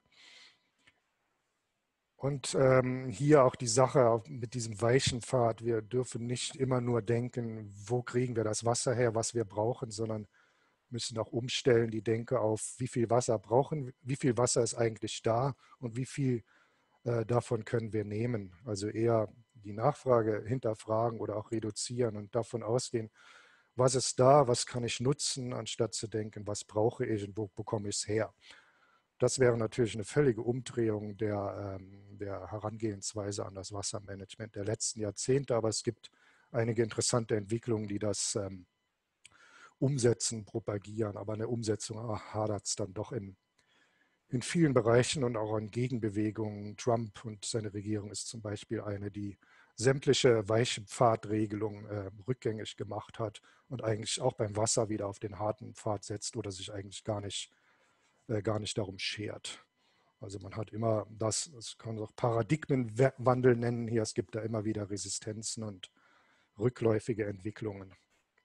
Und ähm, hier auch die Sache mit diesem weichen Pfad. Wir dürfen nicht immer nur denken, wo kriegen wir das Wasser her, was wir brauchen, sondern müssen auch umstellen die Denke auf, wie viel Wasser brauchen, wie viel Wasser ist eigentlich da und wie viel äh, davon können wir nehmen. Also eher die Nachfrage hinterfragen oder auch reduzieren und davon ausgehen, was ist da, was kann ich nutzen, anstatt zu denken, was brauche ich und wo bekomme ich es her. Das wäre natürlich eine völlige Umdrehung der, ähm, der Herangehensweise an das Wassermanagement der letzten Jahrzehnte, aber es gibt einige interessante Entwicklungen, die das ähm, umsetzen, propagieren, aber an der Umsetzung hadert es dann doch in, in vielen Bereichen und auch an Gegenbewegungen. Trump und seine Regierung ist zum Beispiel eine, die sämtliche weichen Pfadregelungen äh, rückgängig gemacht hat und eigentlich auch beim Wasser wieder auf den harten Pfad setzt oder sich eigentlich gar nicht, äh, gar nicht darum schert. Also man hat immer das, es kann auch Paradigmenwandel nennen hier, es gibt da immer wieder Resistenzen und rückläufige Entwicklungen.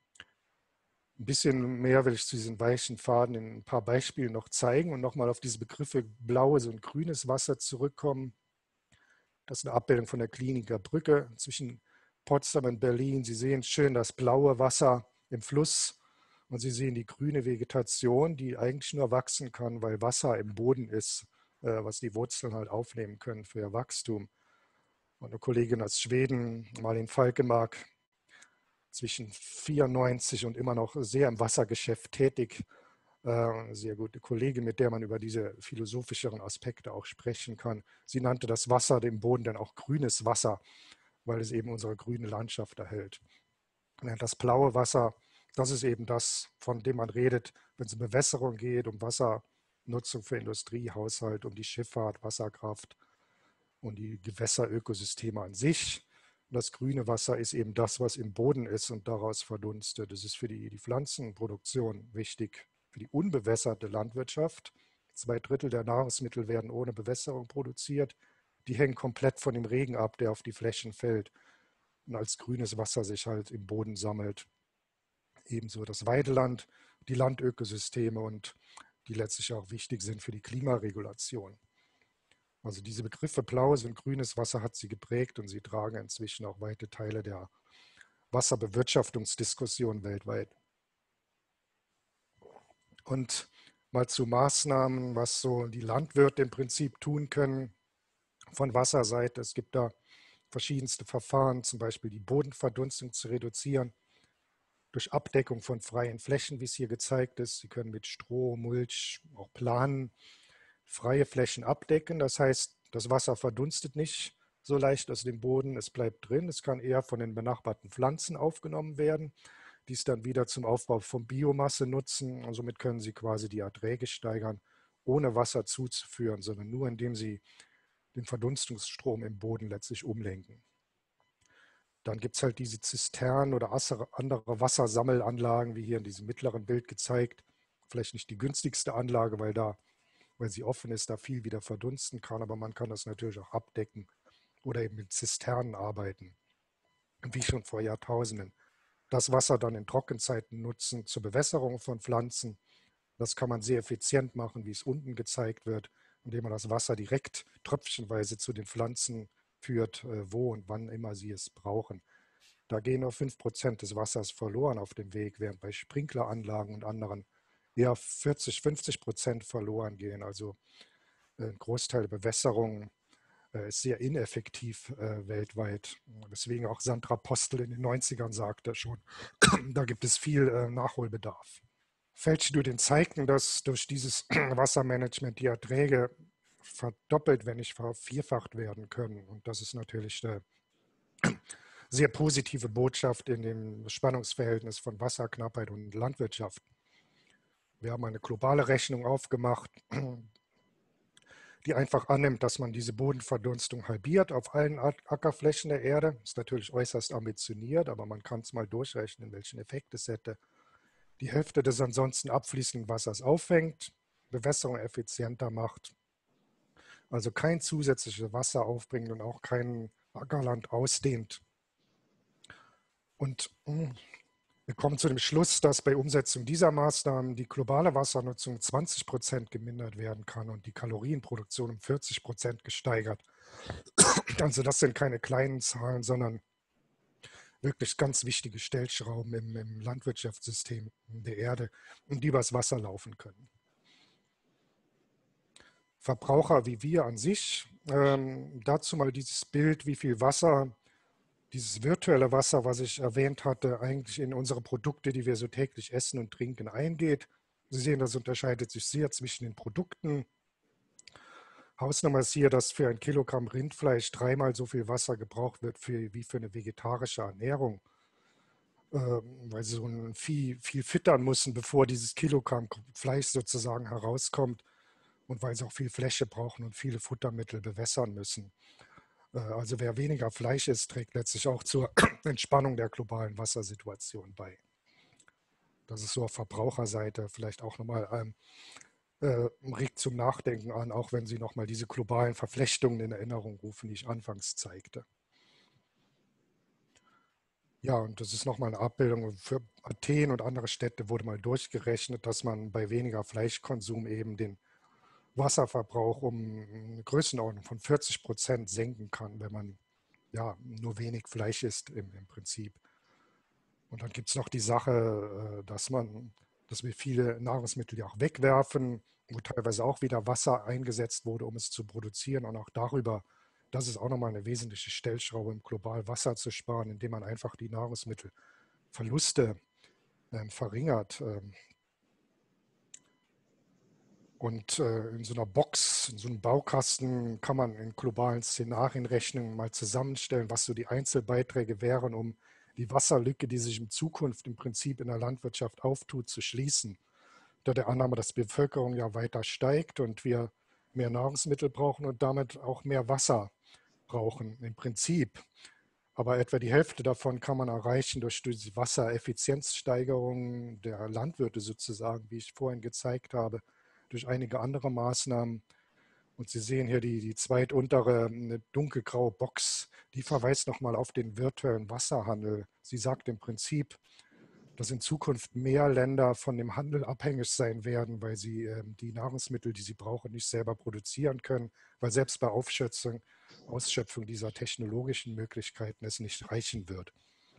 Ein bisschen mehr will ich zu diesen weichen Pfaden in ein paar Beispielen noch zeigen und nochmal auf diese Begriffe blaues und grünes Wasser zurückkommen. Das ist eine Abbildung von der Kliniker Brücke zwischen Potsdam und Berlin. Sie sehen schön das blaue Wasser im Fluss und Sie sehen die grüne Vegetation, die eigentlich nur wachsen kann, weil Wasser im Boden ist, was die Wurzeln halt aufnehmen können für ihr Wachstum. Und eine Kollegin aus Schweden, Marlene Falkenmark, zwischen vierundneunzig und immer noch sehr im Wassergeschäft tätig. Eine sehr gute Kollegin, mit der man über diese philosophischeren Aspekte auch sprechen kann. Sie nannte das Wasser dem Boden dann auch grünes Wasser, weil es eben unsere grüne Landschaft erhält. Und das blaue Wasser, das ist eben das, von dem man redet, wenn es um Bewässerung geht, um Wassernutzung für Industrie, Haushalt, um die Schifffahrt, Wasserkraft und die Gewässerökosysteme an sich. Und das grüne Wasser ist eben das, was im Boden ist und daraus verdunstet. Das ist für die, die Pflanzenproduktion wichtig, für die unbewässerte Landwirtschaft. Zwei Drittel der Nahrungsmittel werden ohne Bewässerung produziert. Die hängen komplett von dem Regen ab, der auf die Flächen fällt und als grünes Wasser sich halt im Boden sammelt. Ebenso das Weideland, die Landökosysteme und die letztlich auch wichtig sind für die Klimaregulation. Also diese Begriffe blaues und grünes Wasser hat sie geprägt und sie tragen inzwischen auch weite Teile der Wasserbewirtschaftungsdiskussion weltweit. Und mal zu Maßnahmen, was so die Landwirte im Prinzip tun können von Wasserseite. Es gibt da verschiedenste Verfahren, zum Beispiel die Bodenverdunstung zu reduzieren, durch Abdeckung von freien Flächen, wie es hier gezeigt ist. Sie können mit Stroh, Mulch auch planen, freie Flächen abdecken. Das heißt, das Wasser verdunstet nicht so leicht aus dem Boden, es bleibt drin. Es kann eher von den benachbarten Pflanzen aufgenommen werden, die es dann wieder zum Aufbau von Biomasse nutzen. Und somit können Sie quasi die Erträge steigern, ohne Wasser zuzuführen, sondern nur indem Sie den Verdunstungsstrom im Boden letztlich umlenken. Dann gibt es halt diese Zisternen oder andere Wassersammelanlagen, wie hier in diesem mittleren Bild gezeigt. Vielleicht nicht die günstigste Anlage, weil da weil sie offen ist, da viel wieder verdunsten kann, aber man kann das natürlich auch abdecken oder eben mit Zisternen arbeiten, wie schon vor Jahrtausenden. Das Wasser dann in Trockenzeiten nutzen zur Bewässerung von Pflanzen. Das kann man sehr effizient machen, wie es unten gezeigt wird, indem man das Wasser direkt tröpfchenweise zu den Pflanzen führt, wo und wann immer sie es brauchen. Da gehen nur fünf Prozent des Wassers verloren auf dem Weg, während bei Sprinkleranlagen und anderen eher vierzig, fünfzig Prozent verloren gehen. Also ein Großteil der Bewässerung ist sehr ineffektiv äh, weltweit. Deswegen auch Sandra Postel in den neunzigern sagte schon, da gibt es viel äh, Nachholbedarf. Feldstudien zeigten, dass durch dieses Wassermanagement die Erträge verdoppelt, wenn nicht vervierfacht werden können. Und das ist natürlich eine sehr positive Botschaft in dem Spannungsverhältnis von Wasserknappheit und Landwirtschaft. Wir haben eine globale Rechnung aufgemacht, die einfach annimmt, dass man diese Bodenverdunstung halbiert auf allen Ackerflächen der Erde. Das ist natürlich äußerst ambitioniert, aber man kann es mal durchrechnen, welchen Effekt es hätte. Die Hälfte des ansonsten abfließenden Wassers auffängt, Bewässerung effizienter macht, also kein zusätzliches Wasser aufbringt und auch kein Ackerland ausdehnt. Und wir kommen zu dem Schluss, dass bei Umsetzung dieser Maßnahmen die globale Wassernutzung um zwanzig Prozent gemindert werden kann und die Kalorienproduktion um vierzig Prozent gesteigert. Also das sind keine kleinen Zahlen, sondern wirklich ganz wichtige Stellschrauben im, im Landwirtschaftssystem der Erde, und die übers Wasser laufen können. Verbraucher wie wir an sich, ähm, dazu mal dieses Bild, wie viel Wasser, dieses virtuelle Wasser, was ich erwähnt hatte, eigentlich in unsere Produkte, die wir so täglich essen und trinken, eingeht. Sie sehen, das unterscheidet sich sehr zwischen den Produkten. Hausnummer ist hier, dass für ein Kilogramm Rindfleisch dreimal so viel Wasser gebraucht wird für, wie für eine vegetarische Ernährung, ähm, weil sie so ein Vieh viel füttern müssen, bevor dieses Kilogramm Fleisch sozusagen herauskommt, und weil sie auch viel Fläche brauchen und viele Futtermittel bewässern müssen. Äh, also wer weniger Fleisch isst, trägt letztlich auch zur Entspannung der globalen Wassersituation bei. Das ist so auf Verbraucherseite vielleicht auch nochmal ähm, äh, regt zum Nachdenken an, auch wenn Sie nochmal diese globalen Verflechtungen in Erinnerung rufen, die ich anfangs zeigte. Ja, und das ist nochmal eine Abbildung. Für Athen und andere Städte wurde mal durchgerechnet, dass man bei weniger Fleischkonsum eben den Wasserverbrauch um eine Größenordnung von vierzig Prozent senken kann, wenn man ja nur wenig Fleisch isst im, im Prinzip. Und dann gibt es noch die Sache, dass man, dass wir viele Nahrungsmittel ja auch wegwerfen, wo teilweise auch wieder Wasser eingesetzt wurde, um es zu produzieren. Und auch darüber, das ist auch nochmal eine wesentliche Stellschraube, im global Wasser zu sparen, indem man einfach die Nahrungsmittelverluste äh, verringert. Ähm, Und äh, in so einer Box, in so einem Baukasten kann man in globalen Szenarienrechnungen mal zusammenstellen, was so die Einzelbeiträge wären, um die Wasserlücke, die sich in Zukunft im Prinzip in der Landwirtschaft auftut, zu schließen. Unter der Annahme, dass die Bevölkerung ja weiter steigt und wir mehr Nahrungsmittel brauchen und damit auch mehr Wasser brauchen im Prinzip. Aber etwa die Hälfte davon kann man erreichen durch die Wassereffizienzsteigerung der Landwirte sozusagen, wie ich vorhin gezeigt habe, durch einige andere Maßnahmen. Und Sie sehen hier die, die zweituntere eine dunkelgraue Box, die verweist nochmal auf den virtuellen Wasserhandel. Sie sagt im Prinzip, dass in Zukunft mehr Länder von dem Handel abhängig sein werden, weil sie äh, die Nahrungsmittel, die sie brauchen, nicht selber produzieren können, weil selbst bei Aufschöpfung, Ausschöpfung dieser technologischen Möglichkeiten es nicht reichen wird.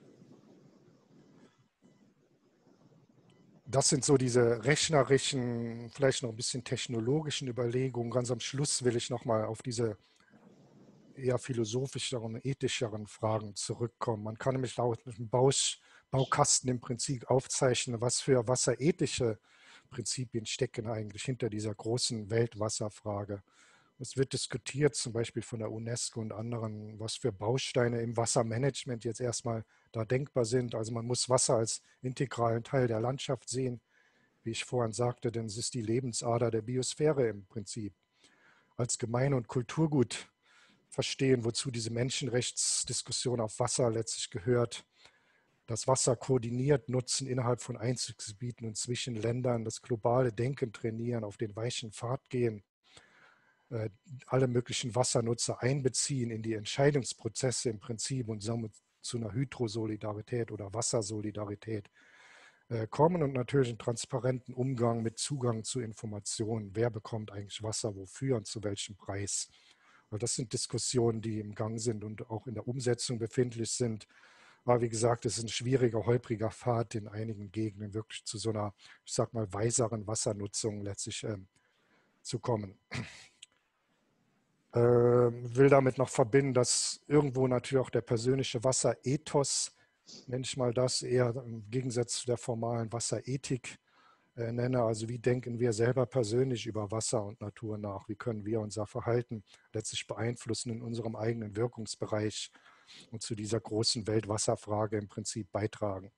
Das sind so diese rechnerischen, vielleicht noch ein bisschen technologischen Überlegungen. Ganz am Schluss will ich nochmal auf diese eher philosophischeren, ethischeren Fragen zurückkommen. Man kann nämlich auch mit dem Baukasten im Prinzip aufzeichnen, was für wasserethische Prinzipien stecken eigentlich hinter dieser großen Weltwasserfrage. Es wird diskutiert, zum Beispiel von der UNESCO und anderen, was für Bausteine im Wassermanagement jetzt erstmal da denkbar sind. Also man muss Wasser als integralen Teil der Landschaft sehen, wie ich vorhin sagte, denn es ist die Lebensader der Biosphäre im Prinzip. Als Gemein- und Kulturgut verstehen, wozu diese Menschenrechtsdiskussion auf Wasser letztlich gehört. Das Wasser koordiniert nutzen innerhalb von Einzugsgebieten und zwischen Ländern, das globale Denken trainieren, auf den weichen Pfad gehen, alle möglichen Wassernutzer einbeziehen in die Entscheidungsprozesse im Prinzip und somit zu einer Hydrosolidarität oder Wassersolidarität kommen und natürlich einen transparenten Umgang mit Zugang zu Informationen. Wer bekommt eigentlich Wasser, wofür und zu welchem Preis? Weil das sind Diskussionen, die im Gang sind und auch in der Umsetzung befindlich sind. Aber wie gesagt, es ist ein schwieriger, holpriger Pfad in einigen Gegenden wirklich zu so einer, ich sag mal, weiseren Wassernutzung letztlich äh, zu kommen. Äh, will damit noch verbinden, dass irgendwo natürlich auch der persönliche Wasserethos, nenne ich mal das, eher im Gegensatz zu der formalen Wasserethik äh, nenne. Also wie denken wir selber persönlich über Wasser und Natur nach? Wie können wir unser Verhalten letztlich beeinflussen in unserem eigenen Wirkungsbereich und zu dieser großen Weltwasserfrage im Prinzip beitragen?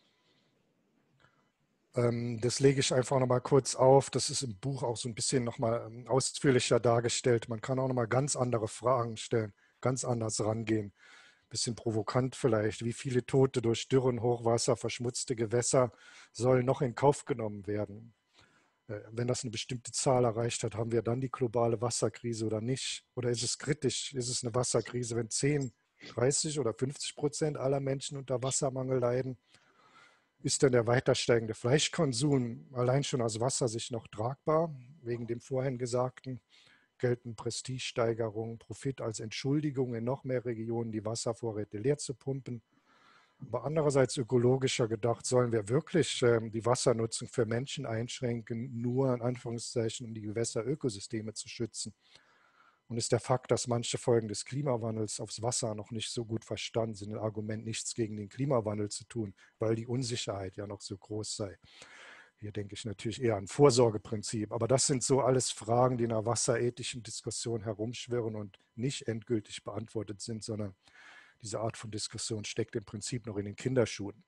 Das lege ich einfach nochmal kurz auf. Das ist im Buch auch so ein bisschen nochmal ausführlicher dargestellt. Man kann auch nochmal ganz andere Fragen stellen, ganz anders rangehen. Bisschen provokant vielleicht. Wie viele Tote durch Dürren, Hochwasser, verschmutzte Gewässer sollen noch in Kauf genommen werden? Wenn das eine bestimmte Zahl erreicht hat, haben wir dann die globale Wasserkrise oder nicht? Oder ist es kritisch? Ist es eine Wasserkrise, wenn zehn, dreißig oder fünfzig Prozent aller Menschen unter Wassermangel leiden? Ist denn der weiter steigende Fleischkonsum allein schon aus Wassersicht noch tragbar? Wegen dem vorhin Gesagten gelten Prestigesteigerungen, Profit als Entschuldigung, in noch mehr Regionen die Wasservorräte leer zu pumpen. Aber andererseits ökologischer gedacht, sollen wir wirklich ähm, die Wassernutzung für Menschen einschränken, nur in Anführungszeichen, um die Gewässerökosysteme zu schützen? Und ist der Fakt, dass manche Folgen des Klimawandels aufs Wasser noch nicht so gut verstanden sind, ein Argument, nichts gegen den Klimawandel zu tun, weil die Unsicherheit ja noch so groß sei? Hier denke ich natürlich eher an Vorsorgeprinzip. Aber das sind so alles Fragen, die in einer wasserethischen Diskussion herumschwirren und nicht endgültig beantwortet sind, sondern diese Art von Diskussion steckt im Prinzip noch in den Kinderschuhen.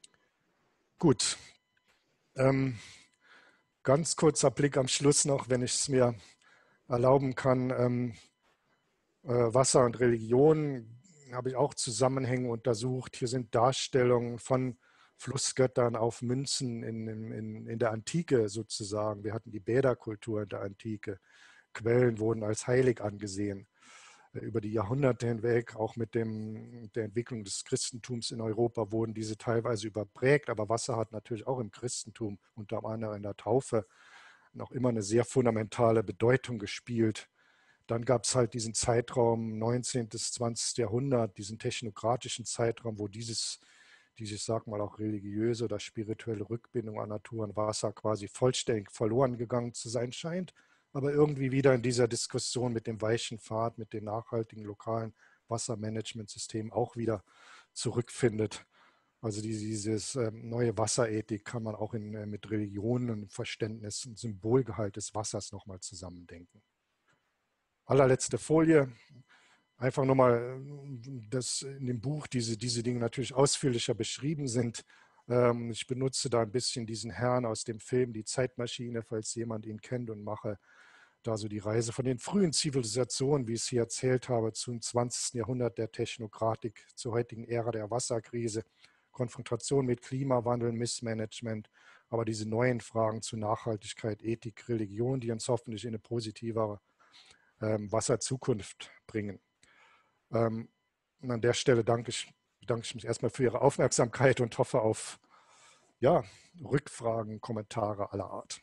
Gut. Ähm, ganz kurzer Blick am Schluss noch, wenn ich es mir erlauben kann. Ähm, äh, Wasser und Religion habe ich auch Zusammenhänge untersucht. Hier sind Darstellungen von Flussgöttern auf Münzen in, in, in der Antike sozusagen. Wir hatten die Bäderkultur in der Antike. Quellen wurden als heilig angesehen. Über die Jahrhunderte hinweg, auch mit dem, der Entwicklung des Christentums in Europa, wurden diese teilweise überprägt. Aber Wasser hat natürlich auch im Christentum, unter anderem in der Taufe, noch immer eine sehr fundamentale Bedeutung gespielt. Dann gab es halt diesen Zeitraum neunzehnten bis zwanzigsten Jahrhundert, diesen technokratischen Zeitraum, wo dieses, diese, ich sag mal, auch religiöse oder spirituelle Rückbindung an Natur und Wasser quasi vollständig verloren gegangen zu sein scheint, aber irgendwie wieder in dieser Diskussion mit dem weichen Pfad, mit den nachhaltigen lokalen Wassermanagementsystemen auch wieder zurückfindet. Also dieses neue Wasserethik kann man auch in, mit Religionen und Verständnis und Symbolgehalt des Wassers nochmal zusammendenken. Allerletzte Folie. Einfach nochmal, dass in dem Buch diese, diese Dinge natürlich ausführlicher beschrieben sind. Ich benutze da ein bisschen diesen Herrn aus dem Film Die Zeitmaschine, falls jemand ihn kennt, und mache da so die Reise von den frühen Zivilisationen, wie ich es hier erzählt habe, zum zwanzigsten Jahrhundert der Technokratik, zur heutigen Ära der Wasserkrise, Konfrontation mit Klimawandel, Missmanagement, aber diese neuen Fragen zu Nachhaltigkeit, Ethik, Religion, die uns hoffentlich in eine positivere ähm, Wasserzukunft bringen. Ähm, und an der Stelle danke ich, bedanke ich mich erstmal für Ihre Aufmerksamkeit und hoffe auf ja, Rückfragen, Kommentare aller Art.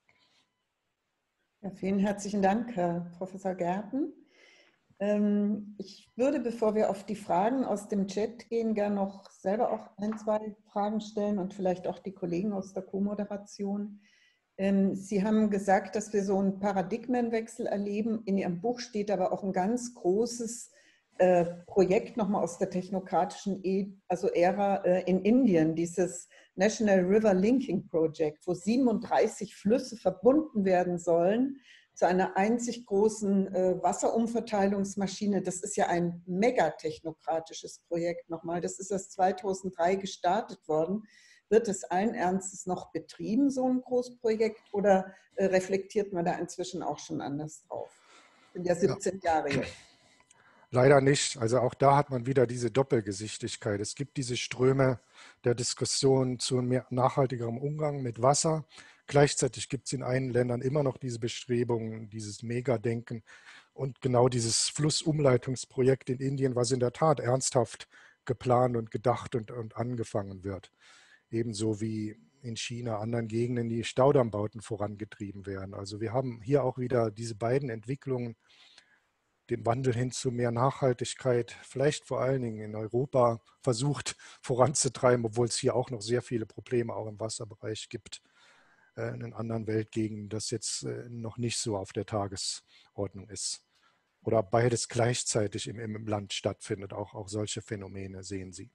Ja, vielen herzlichen Dank, Herr Professor Gerten. Ähm, ich würde, bevor wir auf die Fragen aus dem Chat gehen, gerne noch selber auch ein, zwei Fragen stellen und vielleicht auch die Kollegen aus der Co-Moderation. Ähm, Sie haben gesagt, dass wir so einen Paradigmenwechsel erleben. In Ihrem Buch steht aber auch ein ganz großes äh, Projekt nochmal aus der technokratischen e also Ära äh, in Indien, dieses National River Linking Project, wo siebenunddreißig Flüsse verbunden werden sollen zu einer einzig großen äh, Wasserumverteilungsmaschine. Das ist ja ein megatechnokratisches Projekt nochmal. Das ist erst zweitausenddrei gestartet worden. Wird es allen Ernstes noch betrieben, so ein Großprojekt, oder äh, reflektiert man da inzwischen auch schon anders drauf? Das sind ja siebzehn ja. Jahre jetzt. Leider nicht. Also auch da hat man wieder diese Doppelgesichtigkeit. Es gibt diese Ströme der Diskussion zu mehr nachhaltigerem Umgang mit Wasser. Gleichzeitig gibt es in einigen Ländern immer noch diese Bestrebungen, dieses Megadenken und genau dieses Flussumleitungsprojekt in Indien, was in der Tat ernsthaft geplant und gedacht und, und angefangen wird. Ebenso wie in China, anderen Gegenden, die Staudammbauten vorangetrieben werden. Also wir haben hier auch wieder diese beiden Entwicklungen, den Wandel hin zu mehr Nachhaltigkeit, vielleicht vor allen Dingen in Europa, versucht voranzutreiben, obwohl es hier auch noch sehr viele Probleme auch im Wasserbereich gibt. In anderen Weltgegenden, das jetzt noch nicht so auf der Tagesordnung ist. Oder beides gleichzeitig im, im Land stattfindet. Auch, auch solche Phänomene sehen Sie.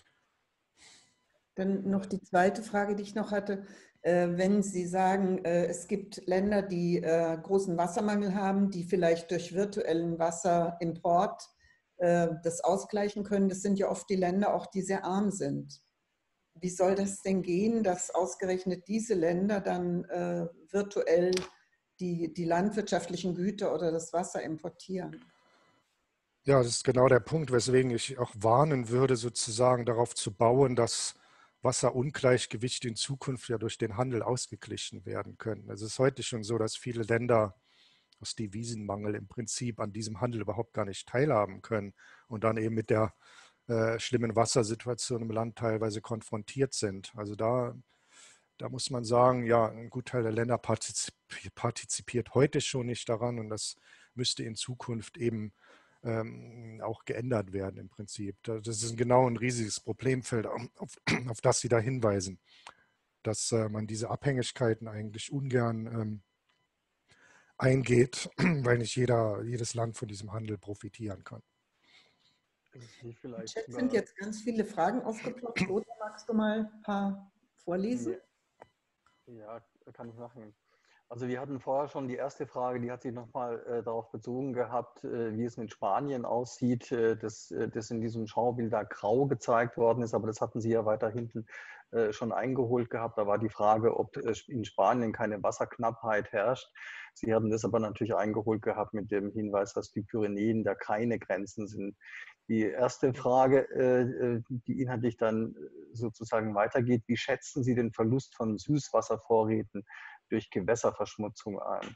Dann noch die zweite Frage, die ich noch hatte. Wenn Sie sagen, es gibt Länder, die großen Wassermangel haben, die vielleicht durch virtuellen Wasserimport das ausgleichen können. Das sind ja oft die Länder auch, die sehr arm sind. Wie soll das denn gehen, dass ausgerechnet diese Länder dann äh, virtuell die, die landwirtschaftlichen Güter oder das Wasser importieren? Ja, das ist genau der Punkt, weswegen ich auch warnen würde, sozusagen darauf zu bauen, dass Wasserungleichgewichte in Zukunft ja durch den Handel ausgeglichen werden können. Es ist heute schon so, dass viele Länder aus Devisenmangel im Prinzip an diesem Handel überhaupt gar nicht teilhaben können und dann eben mit der äh, schlimmen Wassersituation im Land teilweise konfrontiert sind. Also da, da muss man sagen, ja, ein Gutteil der Länder partizipiert, partizipiert heute schon nicht daran und das müsste in Zukunft eben ähm, auch geändert werden im Prinzip. Das ist genau ein riesiges Problemfeld, auf, auf das Sie da hinweisen, dass äh, man diese Abhängigkeiten eigentlich ungern ähm, eingeht, weil nicht jeder, jedes Land von diesem Handel profitieren kann. Im Chat sind jetzt ganz viele Fragen aufgeploppt. Lothar, magst du mal ein paar vorlesen? Ja, kann ich machen. Also wir hatten vorher schon die erste Frage, die hat sich nochmal äh, darauf bezogen gehabt, äh, wie es mit Spanien aussieht, äh, dass äh, das in diesem Schaubild da grau gezeigt worden ist, aber das hatten Sie ja weiter hinten äh, schon eingeholt gehabt. Da war die Frage, ob äh, in Spanien keine Wasserknappheit herrscht. Sie hatten das aber natürlich eingeholt gehabt mit dem Hinweis, dass die Pyrenäen da keine Grenzen sind. Die erste Frage, äh, die inhaltlich dann sozusagen weitergeht, wie schätzen Sie den Verlust von Süßwasservorräten durch Gewässerverschmutzung ein?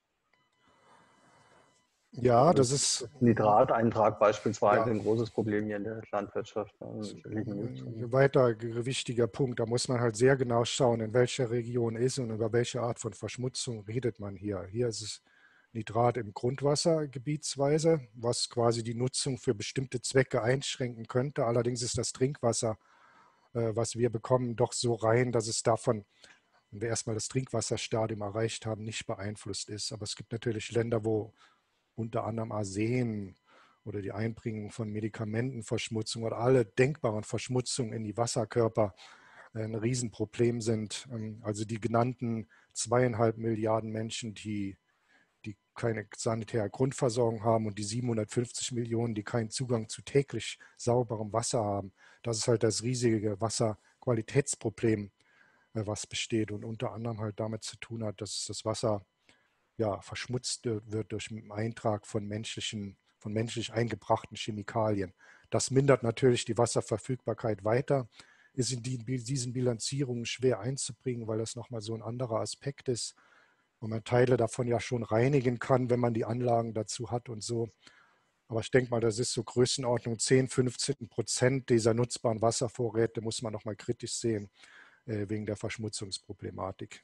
Ja, das ist Nitrateintrag beispielsweise ja, ein großes Problem hier in der Landwirtschaft. ein weiter wichtiger Punkt. Da muss man halt sehr genau schauen, in welcher Region ist und über welche Art von Verschmutzung redet man hier. Hier ist es Nitrat im Grundwasser gebietsweise, was quasi die Nutzung für bestimmte Zwecke einschränken könnte. Allerdings ist das Trinkwasser, äh, was wir bekommen, doch so rein, dass es davon, wenn wir erstmal das Trinkwasserstadium erreicht haben, nicht beeinflusst ist. Aber es gibt natürlich Länder, wo unter anderem Arsen oder die Einbringung von Medikamentenverschmutzung oder alle denkbaren Verschmutzungen in die Wasserkörper ein Riesenproblem sind. Also die genannten zweieinhalb Milliarden Menschen, die, die keine sanitäre Grundversorgung haben und die siebenhundertfünfzig Millionen, die keinen Zugang zu täglich sauberem Wasser haben. Das ist halt das riesige Wasserqualitätsproblem, was besteht und unter anderem halt damit zu tun hat, dass das Wasser ja, verschmutzt wird durch den Eintrag von menschlichen, von menschlich eingebrachten Chemikalien. Das mindert natürlich die Wasserverfügbarkeit weiter, ist in die, diesen Bilanzierungen schwer einzubringen, weil das nochmal so ein anderer Aspekt ist und man Teile davon ja schon reinigen kann, wenn man die Anlagen dazu hat und so. Aber ich denke mal, das ist so Größenordnung zehn, fünfzehn Prozent dieser nutzbaren Wasservorräte muss man nochmal kritisch sehen, äh, wegen der Verschmutzungsproblematik.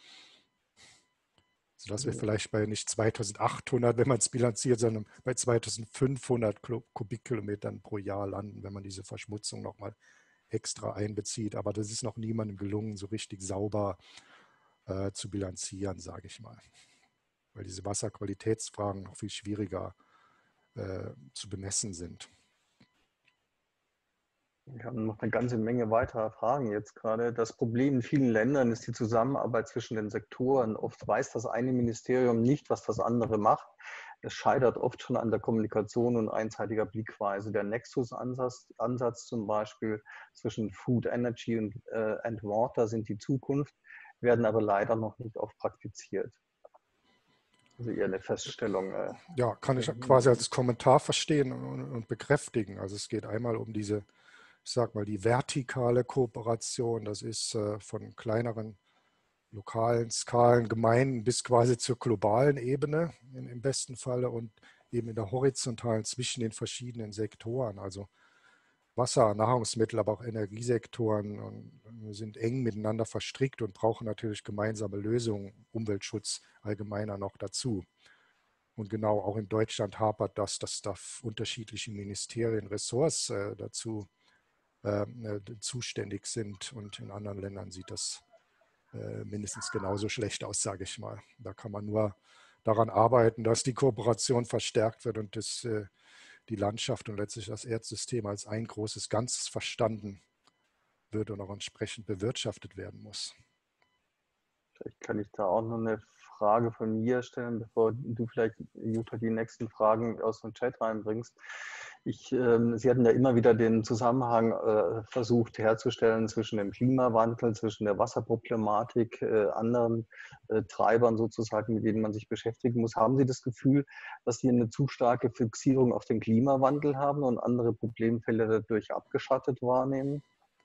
Sodass wir vielleicht bei nicht zweitausendachthundert, wenn man es bilanziert, sondern bei zweitausendfünfhundert Kubikkilometern pro Jahr landen, wenn man diese Verschmutzung nochmal extra einbezieht. Aber das ist noch niemandem gelungen, so richtig sauber äh, zu bilanzieren, sage ich mal. Weil diese Wasserqualitätsfragen noch viel schwieriger äh, zu bemessen sind. Wir haben noch eine ganze Menge weiterer Fragen jetzt gerade. Das Problem in vielen Ländern ist die Zusammenarbeit zwischen den Sektoren. Oft weiß das eine Ministerium nicht, was das andere macht. Es scheitert oft schon an der Kommunikation und einseitiger Blickweise. Der Nexus-Ansatz Ansatz zum Beispiel zwischen Food, Energy und äh, and Water sind die Zukunft, werden aber leider noch nicht oft praktiziert. Also eher eine Feststellung. Äh, ja, kann ich quasi als Kommentar verstehen und, und bekräftigen. Also es geht einmal um diese, ich sag mal, die vertikale Kooperation. Das ist äh, von kleineren lokalen Skalen, Gemeinden bis quasi zur globalen Ebene in, im besten Falle und eben in der horizontalen zwischen den verschiedenen Sektoren. Also Wasser, Nahrungsmittel, aber auch Energiesektoren und sind eng miteinander verstrickt und brauchen natürlich gemeinsame Lösungen, Umweltschutz allgemeiner noch dazu. Und genau auch in Deutschland hapert das, dass da unterschiedliche Ministerien, Ressorts äh, dazu äh, zuständig sind und in anderen Ländern sieht das äh, mindestens genauso schlecht aus, sage ich mal. Da kann man nur daran arbeiten, dass die Kooperation verstärkt wird und das äh, die Landschaft und letztlich das Erdsystem als ein großes Ganzes verstanden wird und auch entsprechend bewirtschaftet werden muss. Vielleicht kann ich da auch noch eine Frage von mir stellen, bevor du vielleicht, Jutta, die nächsten Fragen aus dem Chat reinbringst. Ich, ähm, Sie hatten ja immer wieder den Zusammenhang äh, versucht herzustellen zwischen dem Klimawandel, zwischen der Wasserproblematik, äh, anderen äh, Treibern sozusagen, mit denen man sich beschäftigen muss. Haben Sie das Gefühl, dass Sie eine zu starke Fixierung auf den Klimawandel haben und andere Problemfelder dadurch abgeschattet wahrnehmen?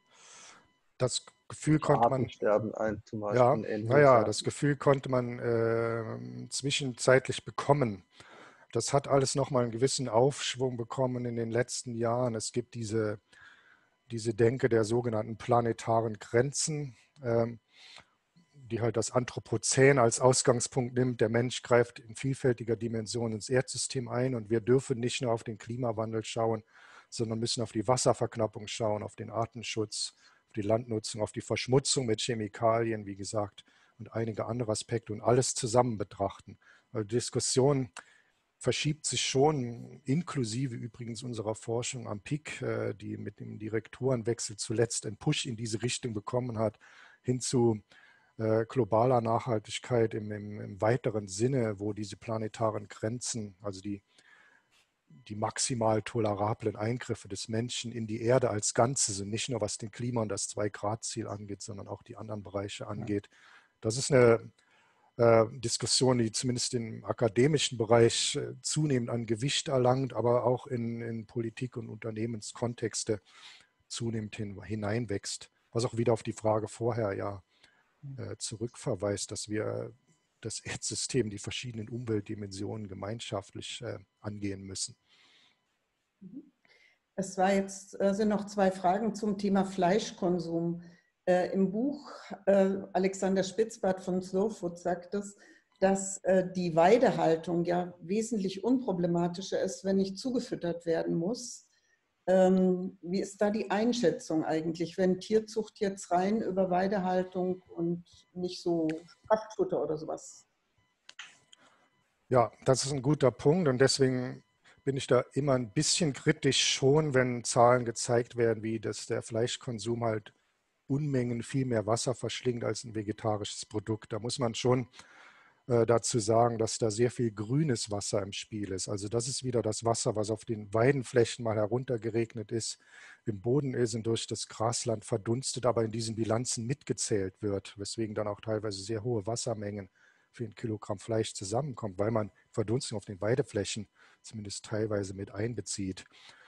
Das Gefühl konnte man, Artensterben ein, zum ja, Beispiel. naja, das Gefühl konnte man äh, zwischenzeitlich bekommen. Das hat alles nochmal einen gewissen Aufschwung bekommen in den letzten Jahren. Es gibt diese, diese Denke der sogenannten planetaren Grenzen, ähm, die halt das Anthropozän als Ausgangspunkt nimmt. Der Mensch greift in vielfältiger Dimension ins Erdsystem ein und wir dürfen nicht nur auf den Klimawandel schauen, sondern müssen auf die Wasserverknappung schauen, auf den Artenschutz, auf die Landnutzung, auf die Verschmutzung mit Chemikalien, wie gesagt, und einige andere Aspekte und alles zusammen betrachten. Also die Diskussion verschiebt sich schon, inklusive übrigens unserer Forschung am P I C, die mit dem Direktorenwechsel zuletzt einen Push in diese Richtung bekommen hat, hin zu äh, globaler Nachhaltigkeit im, im, im weiteren Sinne, wo diese planetaren Grenzen, also die, die maximal tolerablen Eingriffe des Menschen in die Erde als Ganzes sind, nicht nur was den Klima- und das Zwei-Grad-Ziel angeht, sondern auch die anderen Bereiche angeht. Das ist eine äh, Diskussion, die zumindest im akademischen Bereich äh, zunehmend an Gewicht erlangt, aber auch in, in Politik- und Unternehmenskontexte zunehmend hin, hineinwächst. Was auch wieder auf die Frage vorher ja äh, zurückverweist, dass wir das Erdsystem, die verschiedenen Umweltdimensionen gemeinschaftlich äh, angehen müssen. Es war jetzt, äh, sind noch zwei Fragen zum Thema Fleischkonsum. Äh, Im Buch äh, Alexander Spitzbart von Slow Food sagt es, dass äh, die Weidehaltung ja wesentlich unproblematischer ist, wenn nicht zugefüttert werden muss. Ähm, wie ist da die Einschätzung eigentlich, wenn Tierzucht jetzt rein über Weidehaltung und nicht so Kraftfutter oder sowas? Ja, das ist ein guter Punkt und deswegen bin ich da immer ein bisschen kritisch schon, wenn Zahlen gezeigt werden, wie dass der Fleischkonsum halt Unmengen viel mehr Wasser verschlingt als ein vegetarisches Produkt. Da muss man schon äh, dazu sagen, dass da sehr viel grünes Wasser im Spiel ist. Also das ist wieder das Wasser, was auf den Weidenflächen mal heruntergeregnet ist, im Boden ist und durch das Grasland verdunstet, aber in diesen Bilanzen mitgezählt wird, weswegen dann auch teilweise sehr hohe Wassermengen für ein Kilogramm Fleisch zusammenkommt, weil man Verdunstung auf den Weideflächen zumindest teilweise mit einbezieht.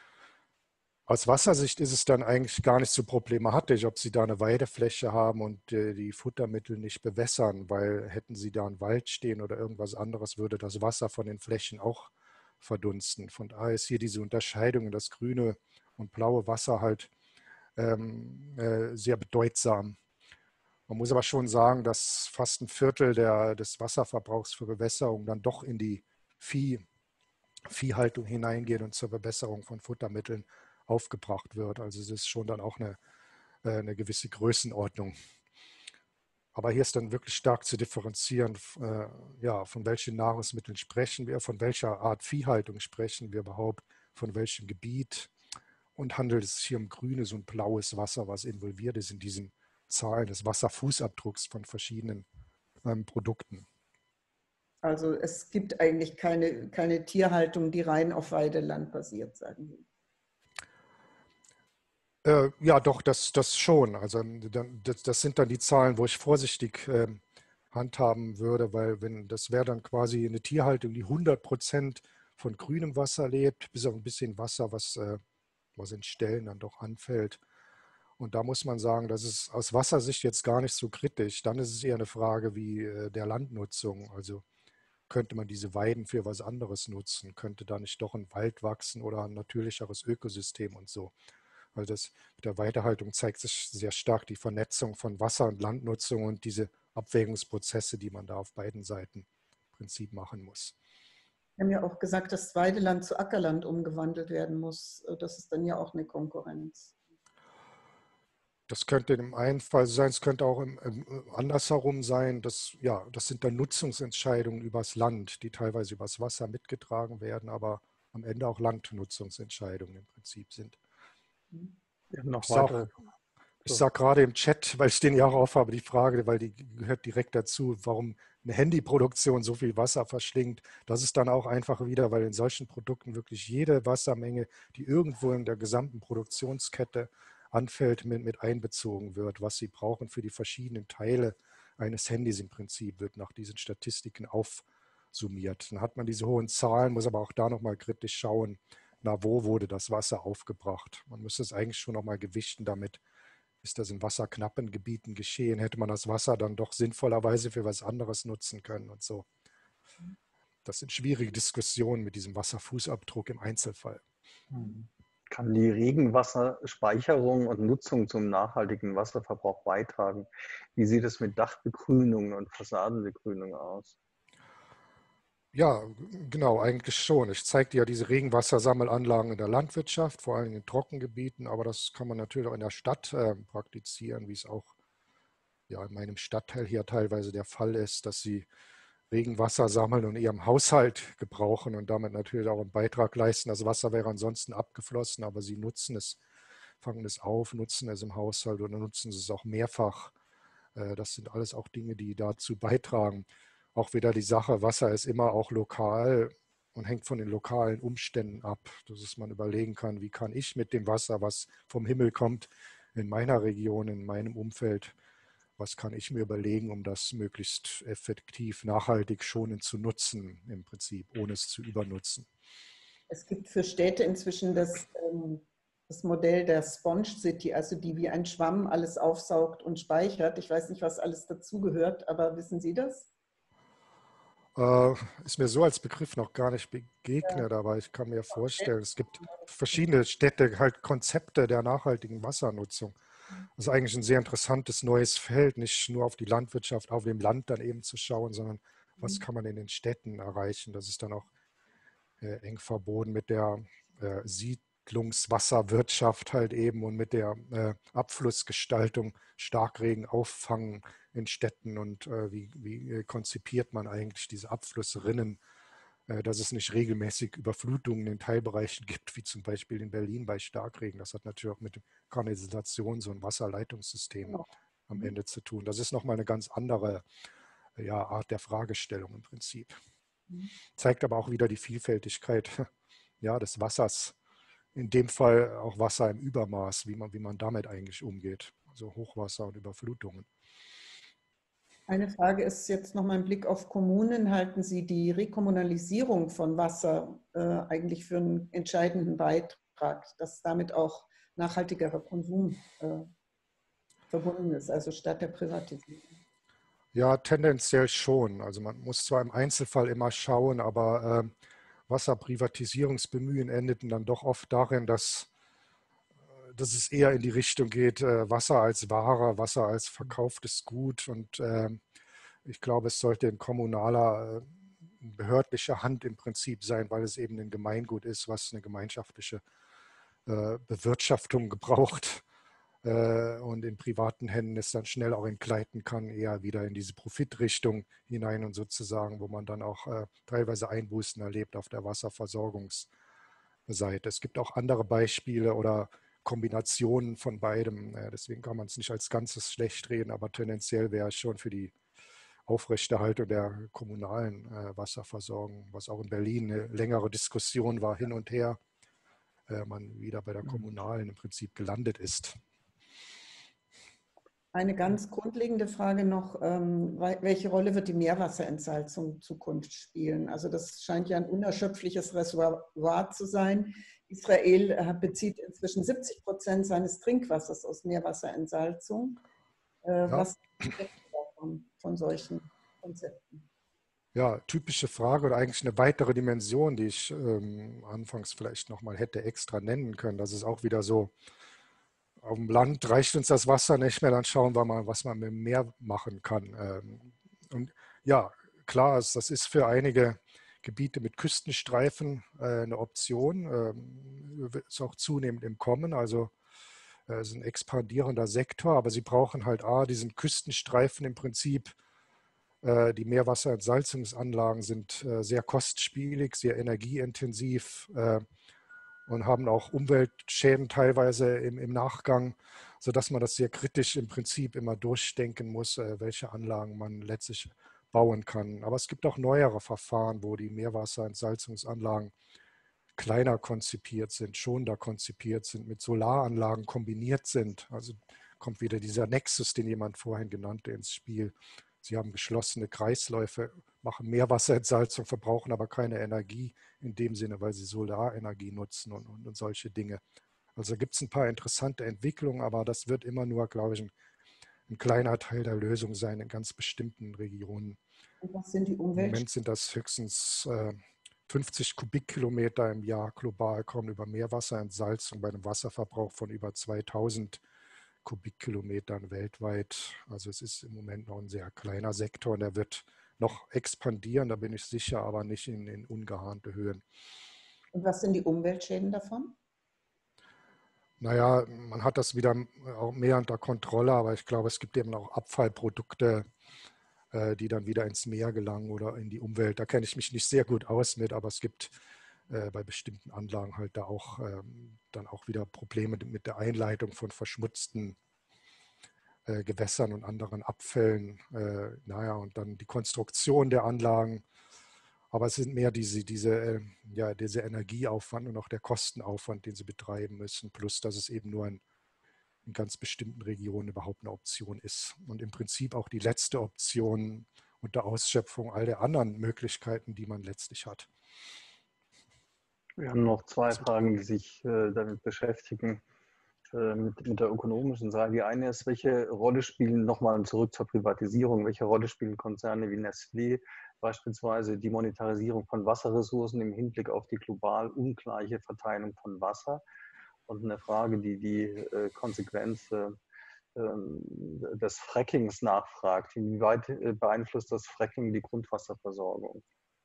Aus Wassersicht ist es dann eigentlich gar nicht so problematisch, ob Sie da eine Weidefläche haben und äh, die Futtermittel nicht bewässern, weil hätten Sie da einen Wald stehen oder irgendwas anderes, würde das Wasser von den Flächen auch verdunsten. Von daher ist hier diese Unterscheidung in das grüne und blaue Wasser halt ähm, äh, sehr bedeutsam. Man muss aber schon sagen, dass fast ein Viertel der, des Wasserverbrauchs für Bewässerung dann doch in die Vieh, Viehhaltung hineingeht und zur Bewässerung von Futtermitteln aufgebracht wird. Also es ist schon dann auch eine, eine gewisse Größenordnung. Aber hier ist dann wirklich stark zu differenzieren, äh, ja, von welchen Nahrungsmitteln sprechen wir, von welcher Art Viehhaltung sprechen wir überhaupt, von welchem Gebiet und handelt es sich hier um grünes und blaues Wasser, was involviert ist in diesen Zahlen des Wasserfußabdrucks von verschiedenen ähm, Produkten. Also es gibt eigentlich keine, keine Tierhaltung, die rein auf Weideland basiert, sagen Sie. Äh, ja, doch, das, das schon. Also das, das sind dann die Zahlen, wo ich vorsichtig äh, handhaben würde, weil wenn das wäre dann quasi eine Tierhaltung, die hundert Prozent von grünem Wasser lebt, bis auf ein bisschen Wasser, was, äh, was in Stellen dann doch anfällt. Und da muss man sagen, das ist aus Wassersicht jetzt gar nicht so kritisch. Dann ist es eher eine Frage wie äh, der Landnutzung. Also könnte man diese Weiden für was anderes nutzen? Könnte da nicht doch ein Wald wachsen oder ein natürlicheres Ökosystem und so? Weil das mit der Weidehaltung zeigt sich sehr stark die Vernetzung von Wasser- und Landnutzung und diese Abwägungsprozesse, die man da auf beiden Seiten im Prinzip machen muss. Wir haben ja auch gesagt, dass Weideland zu Ackerland umgewandelt werden muss. Das ist dann ja auch eine Konkurrenz. Das könnte im einen Fall sein, es könnte auch im, im, andersherum sein. Das, ja, das sind dann Nutzungsentscheidungen übers Land, die teilweise übers Wasser mitgetragen werden, aber am Ende auch Landnutzungsentscheidungen im Prinzip sind. Wir haben noch ich sage sag gerade im Chat, weil ich den ja auch aufhabe, die Frage, weil die gehört direkt dazu, warum eine Handyproduktion so viel Wasser verschlingt. Das ist dann auch einfach wieder, weil in solchen Produkten wirklich jede Wassermenge, die irgendwo in der gesamten Produktionskette anfällt, mit, mit einbezogen wird, was sie brauchen für die verschiedenen Teile eines Handys im Prinzip, wird nach diesen Statistiken aufsummiert. Dann hat man diese hohen Zahlen, muss aber auch da nochmal kritisch schauen, na, wo wurde das Wasser aufgebracht? Man müsste es eigentlich schon nochmal gewichten damit. Ist das in wasserknappen Gebieten geschehen? Hätte man das Wasser dann doch sinnvollerweise für was anderes nutzen können und so. Das sind schwierige Diskussionen mit diesem Wasserfußabdruck im Einzelfall. Kann die Regenwasserspeicherung und Nutzung zum nachhaltigen Wasserverbrauch beitragen? Wie sieht es mit Dachbegrünung und Fassadenbegrünung aus? Ja, genau, eigentlich schon. Ich zeige dir ja diese Regenwassersammelanlagen in der Landwirtschaft, vor allem in Trockengebieten, aber das kann man natürlich auch in der Stadt äh, praktizieren, wie es auch ja, in meinem Stadtteil hier teilweise der Fall ist, dass sie Regenwasser sammeln und in ihrem Haushalt gebrauchen und damit natürlich auch einen Beitrag leisten. Das Wasser wäre ansonsten abgeflossen, aber sie nutzen es, fangen es auf, nutzen es im Haushalt oder nutzen es auch mehrfach. Äh, Das sind alles auch Dinge, die dazu beitragen. Auch wieder die Sache, Wasser ist immer auch lokal und hängt von den lokalen Umständen ab, dass man überlegen kann, wie kann ich mit dem Wasser, was vom Himmel kommt, in meiner Region, in meinem Umfeld, was kann ich mir überlegen, um das möglichst effektiv, nachhaltig, schonend zu nutzen, im Prinzip, ohne es zu übernutzen. Es gibt für Städte inzwischen das, ähm, das Modell der Sponge City, also die wie ein Schwamm alles aufsaugt und speichert. Ich weiß nicht, was alles dazugehört, aber wissen Sie das? Äh, ist mir so als Begriff noch gar nicht Ja, begegnet, aber ich kann mir vorstellen, es gibt verschiedene Städte, halt Konzepte der nachhaltigen Wassernutzung. Das ist eigentlich ein sehr interessantes neues Feld, nicht nur auf die Landwirtschaft, auf dem Land dann eben zu schauen, sondern was kann man in den Städten erreichen. Das ist dann auch äh, eng verbunden mit der äh, Siedlungswasserwirtschaft halt eben und mit der äh, Abflussgestaltung, Starkregen auffangen in Städten und äh, wie, wie äh, konzipiert man eigentlich diese Abflussrinnen, äh, dass es nicht regelmäßig Überflutungen in Teilbereichen gibt, wie zum Beispiel in Berlin bei Starkregen. Das hat natürlich auch mit dem Kanalisation, so ein Wasserleitungssystem genau. am Ende zu tun. Das ist nochmal eine ganz andere ja, Art der Fragestellung im Prinzip. Zeigt aber auch wieder die Vielfältigkeit ja, des Wassers. In dem Fall auch Wasser im Übermaß, wie man, wie man damit eigentlich umgeht. Also Hochwasser und Überflutungen. Eine Frage ist jetzt noch mal ein Blick auf Kommunen. Halten Sie die Rekommunalisierung von Wasser äh, eigentlich für einen entscheidenden Beitrag, dass damit auch nachhaltigerer Konsum äh, verbunden ist, also statt der Privatisierung? Ja, tendenziell schon. Also man muss zwar im Einzelfall immer schauen, aber äh, Wasserprivatisierungsbemühen endeten dann doch oft darin, dass, dass es eher in die Richtung geht, äh, Wasser als Ware, Wasser als verkauftes Gut. Und äh, ich glaube, es sollte in kommunaler, äh, behördlicher Hand im Prinzip sein, weil es eben ein Gemeingut ist, was eine gemeinschaftliche äh, Bewirtschaftung gebraucht äh, und in privaten Händen es dann schnell auch entgleiten kann, eher wieder in diese Profitrichtung hinein und sozusagen, wo man dann auch äh, teilweise Einbußen erlebt auf der Wasserversorgungsseite. Es gibt auch andere Beispiele oder Kombinationen von beidem. Äh, deswegen kann man es nicht als Ganzes schlecht reden, aber tendenziell wäre es schon für die Aufrechterhaltung der kommunalen äh, Wasserversorgung, was auch in Berlin eine längere Diskussion war, hin und her, äh, man wieder bei der kommunalen im Prinzip gelandet ist. Eine ganz grundlegende Frage noch, ähm, welche Rolle wird die Meerwasserentsalzung in Zukunft spielen? Also das scheint ja ein unerschöpfliches Reservoir zu sein. Israel äh, bezieht inzwischen siebzig Prozent seines Trinkwassers aus Meerwasserentsalzung. Äh, Ja, was denken Sie davon, von solchen Konzepten? ja, typische Frage oder eigentlich eine weitere Dimension, die ich ähm, anfangs vielleicht nochmal hätte extra nennen können. Das ist auch wieder so, auf dem Land reicht uns das Wasser nicht mehr, dann schauen wir mal, was man mit dem Meer machen kann. Ähm, und ja, klar, das ist für einige Gebiete mit Küstenstreifen äh, eine Option, ähm, ist auch zunehmend im Kommen, also äh, ist ein expandierender Sektor, aber sie brauchen halt A, diesen Küstenstreifen im Prinzip. Äh, die Meerwasserentsalzungsanlagen sind äh, sehr kostspielig, sehr energieintensiv äh, und haben auch Umweltschäden teilweise im, im Nachgang, sodass man das sehr kritisch im Prinzip immer durchdenken muss, äh, welche Anlagen man letztlich bauen kann. Aber es gibt auch neuere Verfahren, wo die Meerwasserentsalzungsanlagen kleiner konzipiert sind, schonender konzipiert sind, mit Solaranlagen kombiniert sind. Also kommt wieder dieser Nexus, den jemand vorhin genannte, ins Spiel. Sie haben geschlossene Kreisläufe, machen Meerwasserentsalzung, verbrauchen aber keine Energie in dem Sinne, weil sie Solarenergie nutzen und, und, und solche Dinge. Also gibt es ein paar interessante Entwicklungen, aber das wird immer nur, glaube ich, ein, ein kleiner Teil der Lösung sein in ganz bestimmten Regionen. Und was sind die Im Moment Umweltschäden? sind das höchstens äh, fünfzig Kubikkilometer im Jahr global kommen über Meerwasserentsalzung bei einem Wasserverbrauch von über zweitausend Kubikkilometern weltweit. Also es ist im Moment noch ein sehr kleiner Sektor und der wird noch expandieren, da bin ich sicher, aber nicht in, in ungeahnte Höhen. Und was sind die Umweltschäden davon? Naja, man hat das wieder auch mehr unter Kontrolle, aber ich glaube, es gibt eben auch Abfallprodukte, die dann wieder ins Meer gelangen oder in die Umwelt. Da kenne ich mich nicht sehr gut aus mit, aber es gibt äh, bei bestimmten Anlagen halt da auch ähm, dann auch wieder Probleme mit der Einleitung von verschmutzten äh, Gewässern und anderen Abfällen. Äh, naja, und dann die Konstruktion der Anlagen. Aber es sind mehr diese, diese, äh, ja, diese Energieaufwand und auch der Kostenaufwand, den sie betreiben müssen, plus dass es eben nur ein in ganz bestimmten Regionen überhaupt eine Option ist. Und im Prinzip auch die letzte Option unter Ausschöpfung all der anderen Möglichkeiten, die man letztlich hat. Wir haben noch zwei Fragen, die sich äh, damit beschäftigen, äh, mit, mit der ökonomischen Seite. Die eine ist, welche Rolle spielen, nochmal zurück zur Privatisierung, welche Rolle spielen Konzerne wie Nestlé, beispielsweise die Monetarisierung von Wasserressourcen im Hinblick auf die global ungleiche Verteilung von Wasser? Und eine Frage, die die äh, Konsequenz äh, des Frackings nachfragt. Inwieweit äh, beeinflusst das Fracking die Grundwasserversorgung?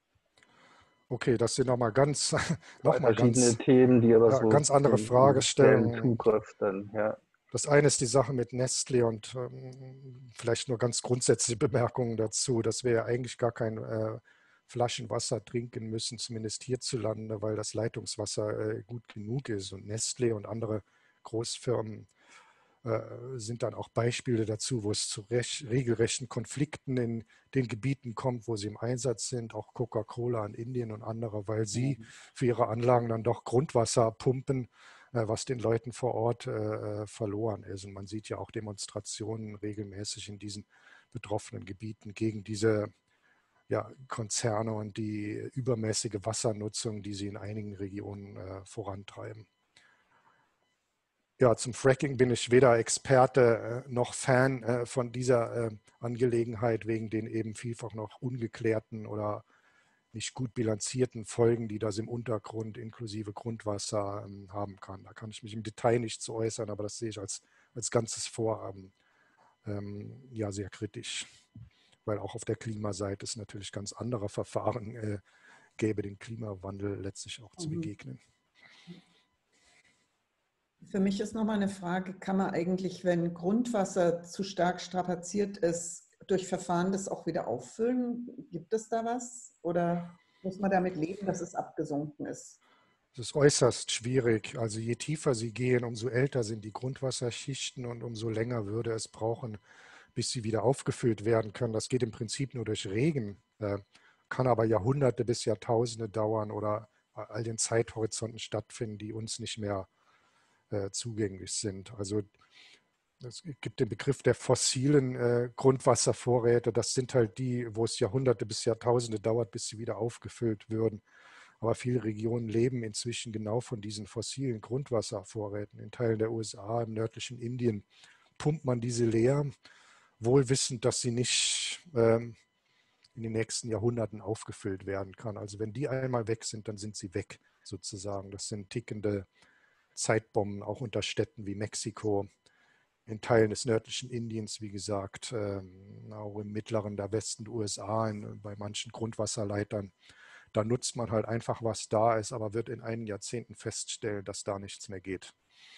Okay, das sind nochmal ganz, noch Zwei mal verschiedene ganz, Themen, die aber ja, so ganz andere den industriellen Fragestellungen. Zugriff dann, ja. Das eine ist die Sache mit Nestlé und ähm, vielleicht nur ganz grundsätzliche Bemerkungen dazu, dass wir ja eigentlich gar kein äh, Flaschenwasser trinken müssen, zumindest hierzulande, weil das Leitungswasser äh, gut genug ist. Und Nestlé und andere Großfirmen äh, sind dann auch Beispiele dazu, wo es zu recht, regelrechten Konflikten in den Gebieten kommt, wo sie im Einsatz sind, auch Coca-Cola in Indien und andere, weil sie für ihre Anlagen dann doch Grundwasser pumpen, äh, was den Leuten vor Ort äh, verloren ist. Und man sieht ja auch Demonstrationen regelmäßig in diesen betroffenen Gebieten gegen diese ja, Konzerne und die übermäßige Wassernutzung, die sie in einigen Regionen äh, vorantreiben. Ja, zum Fracking bin ich weder Experte äh, noch Fan äh, von dieser äh, Angelegenheit wegen den eben vielfach noch ungeklärten oder nicht gut bilanzierten Folgen, die das im Untergrund inklusive Grundwasser ähm, haben kann. Da kann ich mich im Detail nicht zu äußern, aber das sehe ich als, als ganzes Vorhaben ähm, ja sehr kritisch, weil auch auf der Klimaseite es natürlich ganz andere Verfahren äh, gäbe, dem Klimawandel letztlich auch zu begegnen. Für mich ist nochmal eine Frage, kann man eigentlich, wenn Grundwasser zu stark strapaziert ist, durch Verfahren das auch wieder auffüllen? Gibt es da was? Oder muss man damit leben, dass es abgesunken ist? Das ist äußerst schwierig. Also je tiefer sie gehen, umso älter sind die Grundwasserschichten und umso länger würde es brauchen, bis sie wieder aufgefüllt werden können. Das geht im Prinzip nur durch Regen, äh, kann aber Jahrhunderte bis Jahrtausende dauern oder bei all den Zeithorizonten stattfinden, die uns nicht mehr äh, zugänglich sind. Also es gibt den Begriff der fossilen äh, Grundwasservorräte. Das sind halt die, wo es Jahrhunderte bis Jahrtausende dauert, bis sie wieder aufgefüllt würden. Aber viele Regionen leben inzwischen genau von diesen fossilen Grundwasservorräten. In Teilen der U S A, im nördlichen Indien, pumpt man diese leer, wohl wissend, dass sie nicht ähm, in den nächsten Jahrhunderten aufgefüllt werden kann. Also wenn die einmal weg sind, dann sind sie weg sozusagen. Das sind tickende Zeitbomben, auch unter Städten wie Mexiko, in Teilen des nördlichen Indiens, wie gesagt, ähm, auch im mittleren, der Westen der U S A, in, bei manchen Grundwasserleitern. Da nutzt man halt einfach, was da ist, aber wird in einigen Jahrzehnten feststellen, dass da nichts mehr geht.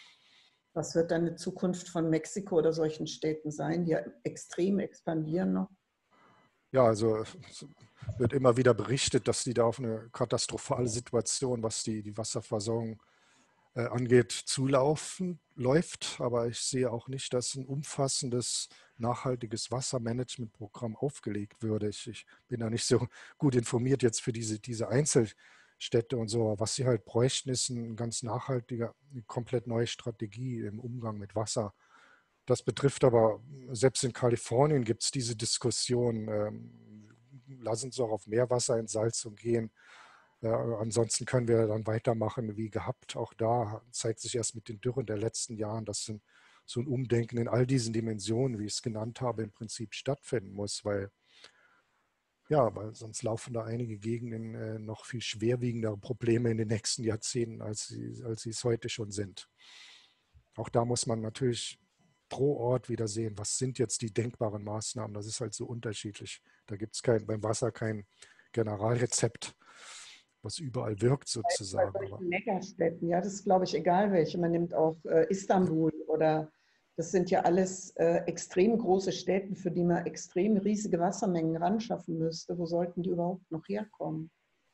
Was wird dann die Zukunft von Mexiko oder solchen Städten sein, die ja extrem expandieren noch? Ja, also es wird immer wieder berichtet, dass die da auf eine katastrophale Situation, was die, die Wasserversorgung äh, angeht, zulaufen läuft. Aber ich sehe auch nicht, dass ein umfassendes, nachhaltiges Wassermanagementprogramm aufgelegt würde. Ich, ich bin da nicht so gut informiert jetzt für diese, diese Einzelstädte und so. Was sie halt bräuchten, ist ein ganz nachhaltiger, eine komplett neue Strategie im Umgang mit Wasser. Das betrifft aber, selbst in Kalifornien gibt es diese Diskussion, ähm, lass uns doch auf Meerwasserentsalzung gehen. Äh, ansonsten können wir dann weitermachen wie gehabt. Auch da zeigt sich erst mit den Dürren der letzten Jahre, dass ein, so ein Umdenken in all diesen Dimensionen, wie ich es genannt habe, im Prinzip stattfinden muss, weil Ja, weil sonst laufen da einige Gegenden äh, noch viel schwerwiegendere Probleme in den nächsten Jahrzehnten, als sie, als sie es heute schon sind. Auch da muss man natürlich pro Ort wieder sehen, was sind jetzt die denkbaren Maßnahmen. Das ist halt so unterschiedlich. Da gibt es kein, beim Wasser kein Generalrezept, was überall wirkt Bei sozusagen. Aber solchen Megastädten, ja, das ist, glaube ich, egal welche. Man nimmt auch äh, Istanbul oder das sind ja alles äh, extrem große Städte, für die man extrem riesige Wassermengen ran schaffen müsste. Wo sollten die überhaupt noch herkommen?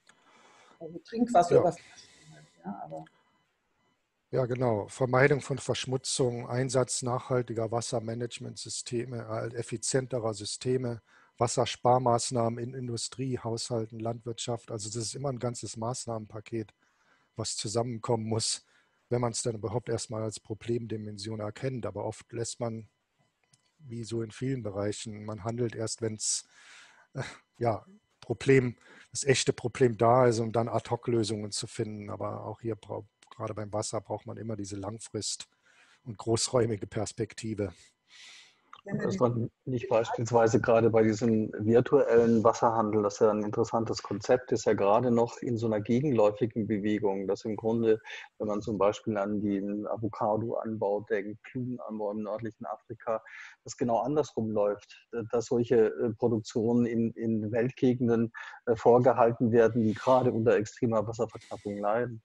Also Trinkwasser ja, über Flaschen halt, ja, aber ja, genau. Vermeidung von Verschmutzung, Einsatz nachhaltiger Wassermanagementsysteme, äh, effizienterer Systeme, Wassersparmaßnahmen in Industrie, Haushalten, Landwirtschaft. Also das ist immer ein ganzes Maßnahmenpaket, was zusammenkommen muss, wenn man es dann überhaupt erstmal als Problemdimension erkennt. Aber oft lässt man, wie so in vielen Bereichen, man handelt erst, wenn es äh, ja, Problem, das echte Problem da ist, um dann Ad-Hoc-Lösungen zu finden. Aber auch hier, gerade beim Wasser, braucht man immer diese Langfrist- und großräumige Perspektive. Und dass man nicht beispielsweise gerade bei diesem virtuellen Wasserhandel, das ja ein interessantes Konzept ist, ja gerade noch in so einer gegenläufigen Bewegung, dass im Grunde, wenn man zum Beispiel an den Avocado-Anbau, den Blumenanbau im nördlichen Afrika, das genau andersrum läuft, dass solche Produktionen in, in Weltgegenden vorgehalten werden, die gerade unter extremer Wasserverknappung leiden.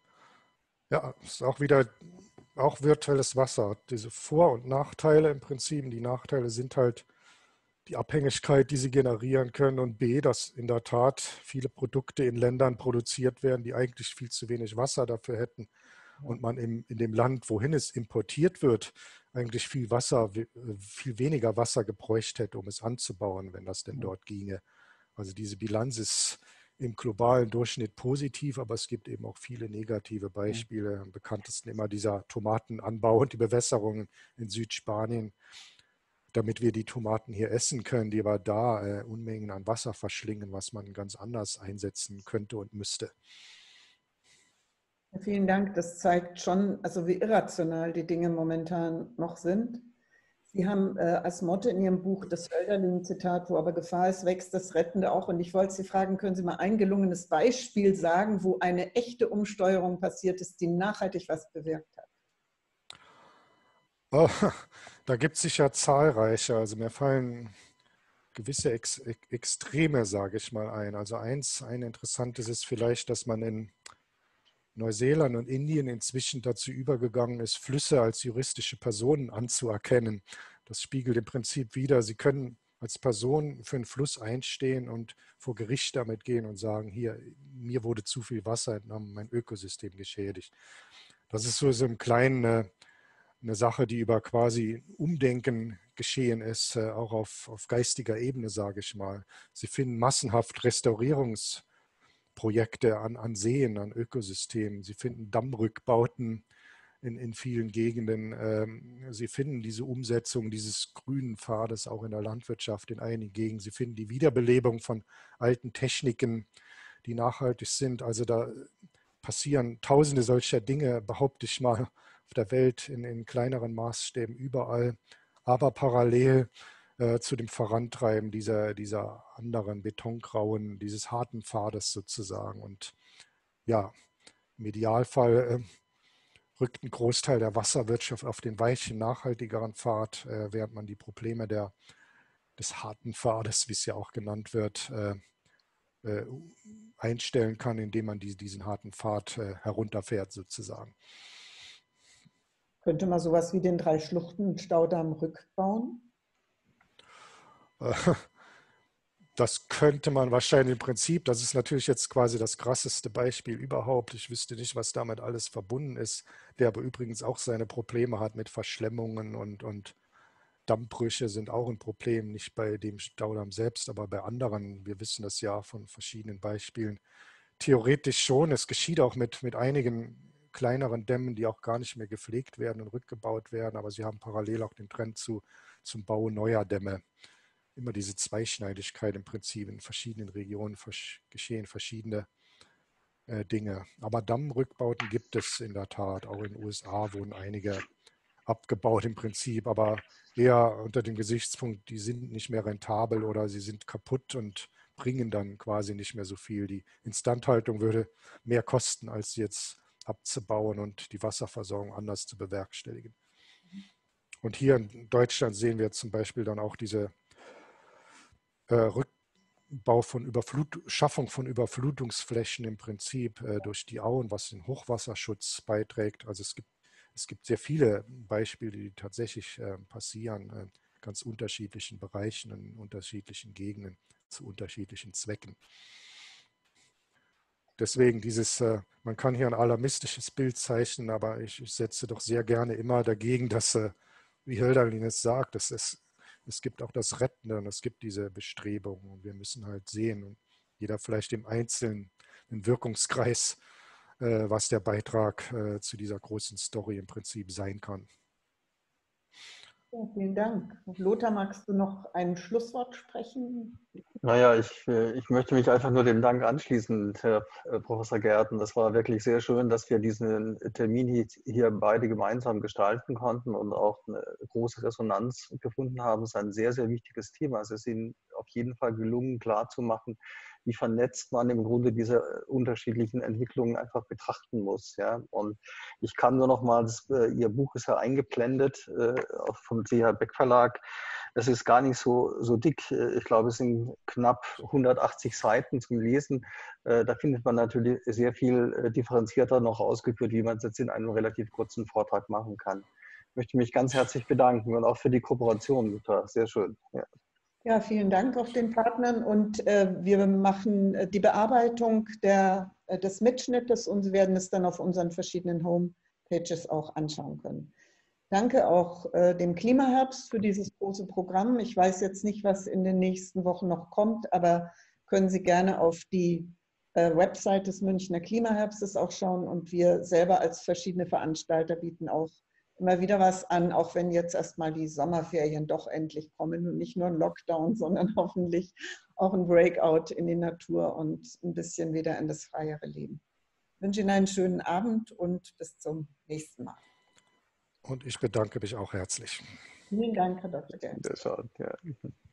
Ja, ist auch wieder auch virtuelles Wasser. Diese Vor- und Nachteile im Prinzip. Die Nachteile sind halt die Abhängigkeit, die sie generieren können, und B, dass in der Tat viele Produkte in Ländern produziert werden, die eigentlich viel zu wenig Wasser dafür hätten und man im, in dem Land, wohin es importiert wird, eigentlich viel Wasser, viel weniger Wasser gebräucht hätte, um es anzubauen, wenn das denn dort ginge. Also diese Bilanz ist im globalen Durchschnitt positiv, aber es gibt eben auch viele negative Beispiele. Am bekanntesten immer dieser Tomatenanbau und die Bewässerung in Südspanien, damit wir die Tomaten hier essen können, die aber da äh, Unmengen an Wasser verschlingen, was man ganz anders einsetzen könnte und müsste. vielen Dank. Das zeigt schon, also wie irrational die Dinge momentan noch sind. Sie haben äh, als Motto in Ihrem Buch das Hölderlin-Zitat, wo aber Gefahr ist, wächst das Rettende auch. Und ich wollte Sie fragen, können Sie mal ein gelungenes Beispiel sagen, wo eine echte Umsteuerung passiert ist, die nachhaltig was bewirkt hat? Oh, da gibt es sicher zahlreiche. Also mir fallen gewisse Ex Extreme, sage ich mal, ein. Also eins, ein interessantes ist vielleicht, dass man in Neuseeland und Indien inzwischen dazu übergegangen ist, Flüsse als juristische Personen anzuerkennen. Das spiegelt im Prinzip wider, sie können als Person für einen Fluss einstehen und vor Gericht damit gehen und sagen, hier, mir wurde zu viel Wasser entnommen, mein Ökosystem geschädigt. Das ist so, so im Kleinen eine, eine Sache, die über quasi Umdenken geschehen ist, auch auf, auf geistiger Ebene, sage ich mal. Sie finden massenhaft Restaurierungs- Projekte an, an Seen, an Ökosystemen. Sie finden Dammrückbauten in, in vielen Gegenden. Ähm, Sie finden diese Umsetzung dieses grünen Pfades auch in der Landwirtschaft in einigen Gegenden. Sie finden die Wiederbelebung von alten Techniken, die nachhaltig sind. Also da passieren tausende solcher Dinge, behaupte ich mal, auf der Welt in, in kleineren Maßstäben überall. Aber parallel äh, zu dem Vorantreiben dieser, dieser anderen Betongrauen, dieses harten Pfades sozusagen. Und ja, im Idealfall äh, rückt ein Großteil der Wasserwirtschaft auf den weichen, nachhaltigeren Pfad, äh, während man die Probleme der, des harten Pfades, wie es ja auch genannt wird, äh, äh, einstellen kann, indem man die, diesen harten Pfad äh, herunterfährt sozusagen. Könnte man sowas wie den Drei-Schluchten-Staudamm rückbauen? Das könnte man wahrscheinlich im Prinzip, das ist natürlich jetzt quasi das krasseste Beispiel überhaupt. Ich wüsste nicht, was damit alles verbunden ist, der aber übrigens auch seine Probleme hat mit Verschlemmungen und, und Dammbrüche sind auch ein Problem, nicht bei dem Staudamm selbst, aber bei anderen. Wir wissen das ja von verschiedenen Beispielen. Theoretisch schon, es geschieht auch mit, mit einigen kleineren Dämmen, die auch gar nicht mehr gepflegt werden und rückgebaut werden, aber sie haben parallel auch den Trend zu, zum Bau neuer Dämme. Immer diese Zweischneidigkeit im Prinzip. In verschiedenen Regionen geschehen verschiedene äh, Dinge. Aber Dammrückbauten gibt es in der Tat. Auch in den U S A wurden einige abgebaut im Prinzip, aber eher unter dem Gesichtspunkt, die sind nicht mehr rentabel oder sie sind kaputt und bringen dann quasi nicht mehr so viel. Die Instandhaltung würde mehr kosten, als jetzt abzubauen und die Wasserversorgung anders zu bewerkstelligen. Und hier in Deutschland sehen wir zum Beispiel dann auch diese äh, Rückbau von Überflut Schaffung von Überflutungsflächen im Prinzip äh, durch die Auen, was den Hochwasserschutz beiträgt. Also es gibt, es gibt sehr viele Beispiele, die tatsächlich äh, passieren, äh, ganz unterschiedlichen Bereichen, in unterschiedlichen Gegenden, zu unterschiedlichen Zwecken. Deswegen dieses, äh, man kann hier ein alarmistisches Bild zeichnen, aber ich, ich setze doch sehr gerne immer dagegen, dass, äh, wie Hölderlin es sagt, dass es, es gibt auch das Rettende und es gibt diese Bestrebungen und wir müssen halt sehen und jeder vielleicht im Einzelnen, im Wirkungskreis, äh, was der Beitrag äh, zu dieser großen Story im Prinzip sein kann. Ja, vielen Dank. Lothar, magst du noch ein Schlusswort sprechen? Naja, ich, ich möchte mich einfach nur dem Dank anschließen, Herr Professor Gerten. Das war wirklich sehr schön, dass wir diesen Termin hier beide gemeinsam gestalten konnten und auch eine große Resonanz gefunden haben. Es ist ein sehr, sehr wichtiges Thema. Es ist Ihnen auf jeden Fall gelungen, klarzumachen, wie vernetzt man im Grunde diese unterschiedlichen Entwicklungen einfach betrachten muss. Ja? Und ich kann nur noch mal, das, Ihr Buch ist ja eingeblendet äh, vom C H Beck Verlag. Es ist gar nicht so, so dick. Ich glaube, es sind knapp hundertachtzig Seiten zum Lesen. Da findet man natürlich sehr viel differenzierter noch ausgeführt, wie man es jetzt in einem relativ kurzen Vortrag machen kann. Ich möchte mich ganz herzlich bedanken und auch für die Kooperation, Lothar. Sehr schön. Ja. Ja, vielen Dank auch den Partnern und äh, wir machen äh, die Bearbeitung der, äh, des Mitschnittes und Sie werden es dann auf unseren verschiedenen Homepages auch anschauen können. Danke auch äh, dem Klimaherbst für dieses große Programm. Ich weiß jetzt nicht, was in den nächsten Wochen noch kommt, aber können Sie gerne auf die äh, Website des Münchner Klimaherbstes auch schauen und wir selber als verschiedene Veranstalter bieten auch immer wieder was an, auch wenn jetzt erstmal die Sommerferien doch endlich kommen und nicht nur ein Lockdown, sondern hoffentlich auch ein Breakout in die Natur und ein bisschen wieder in das freiere Leben. Ich wünsche Ihnen einen schönen Abend und bis zum nächsten Mal. Und ich bedanke mich auch herzlich. Vielen Dank, Herr Doktor Gerten. Sehr schön, ja.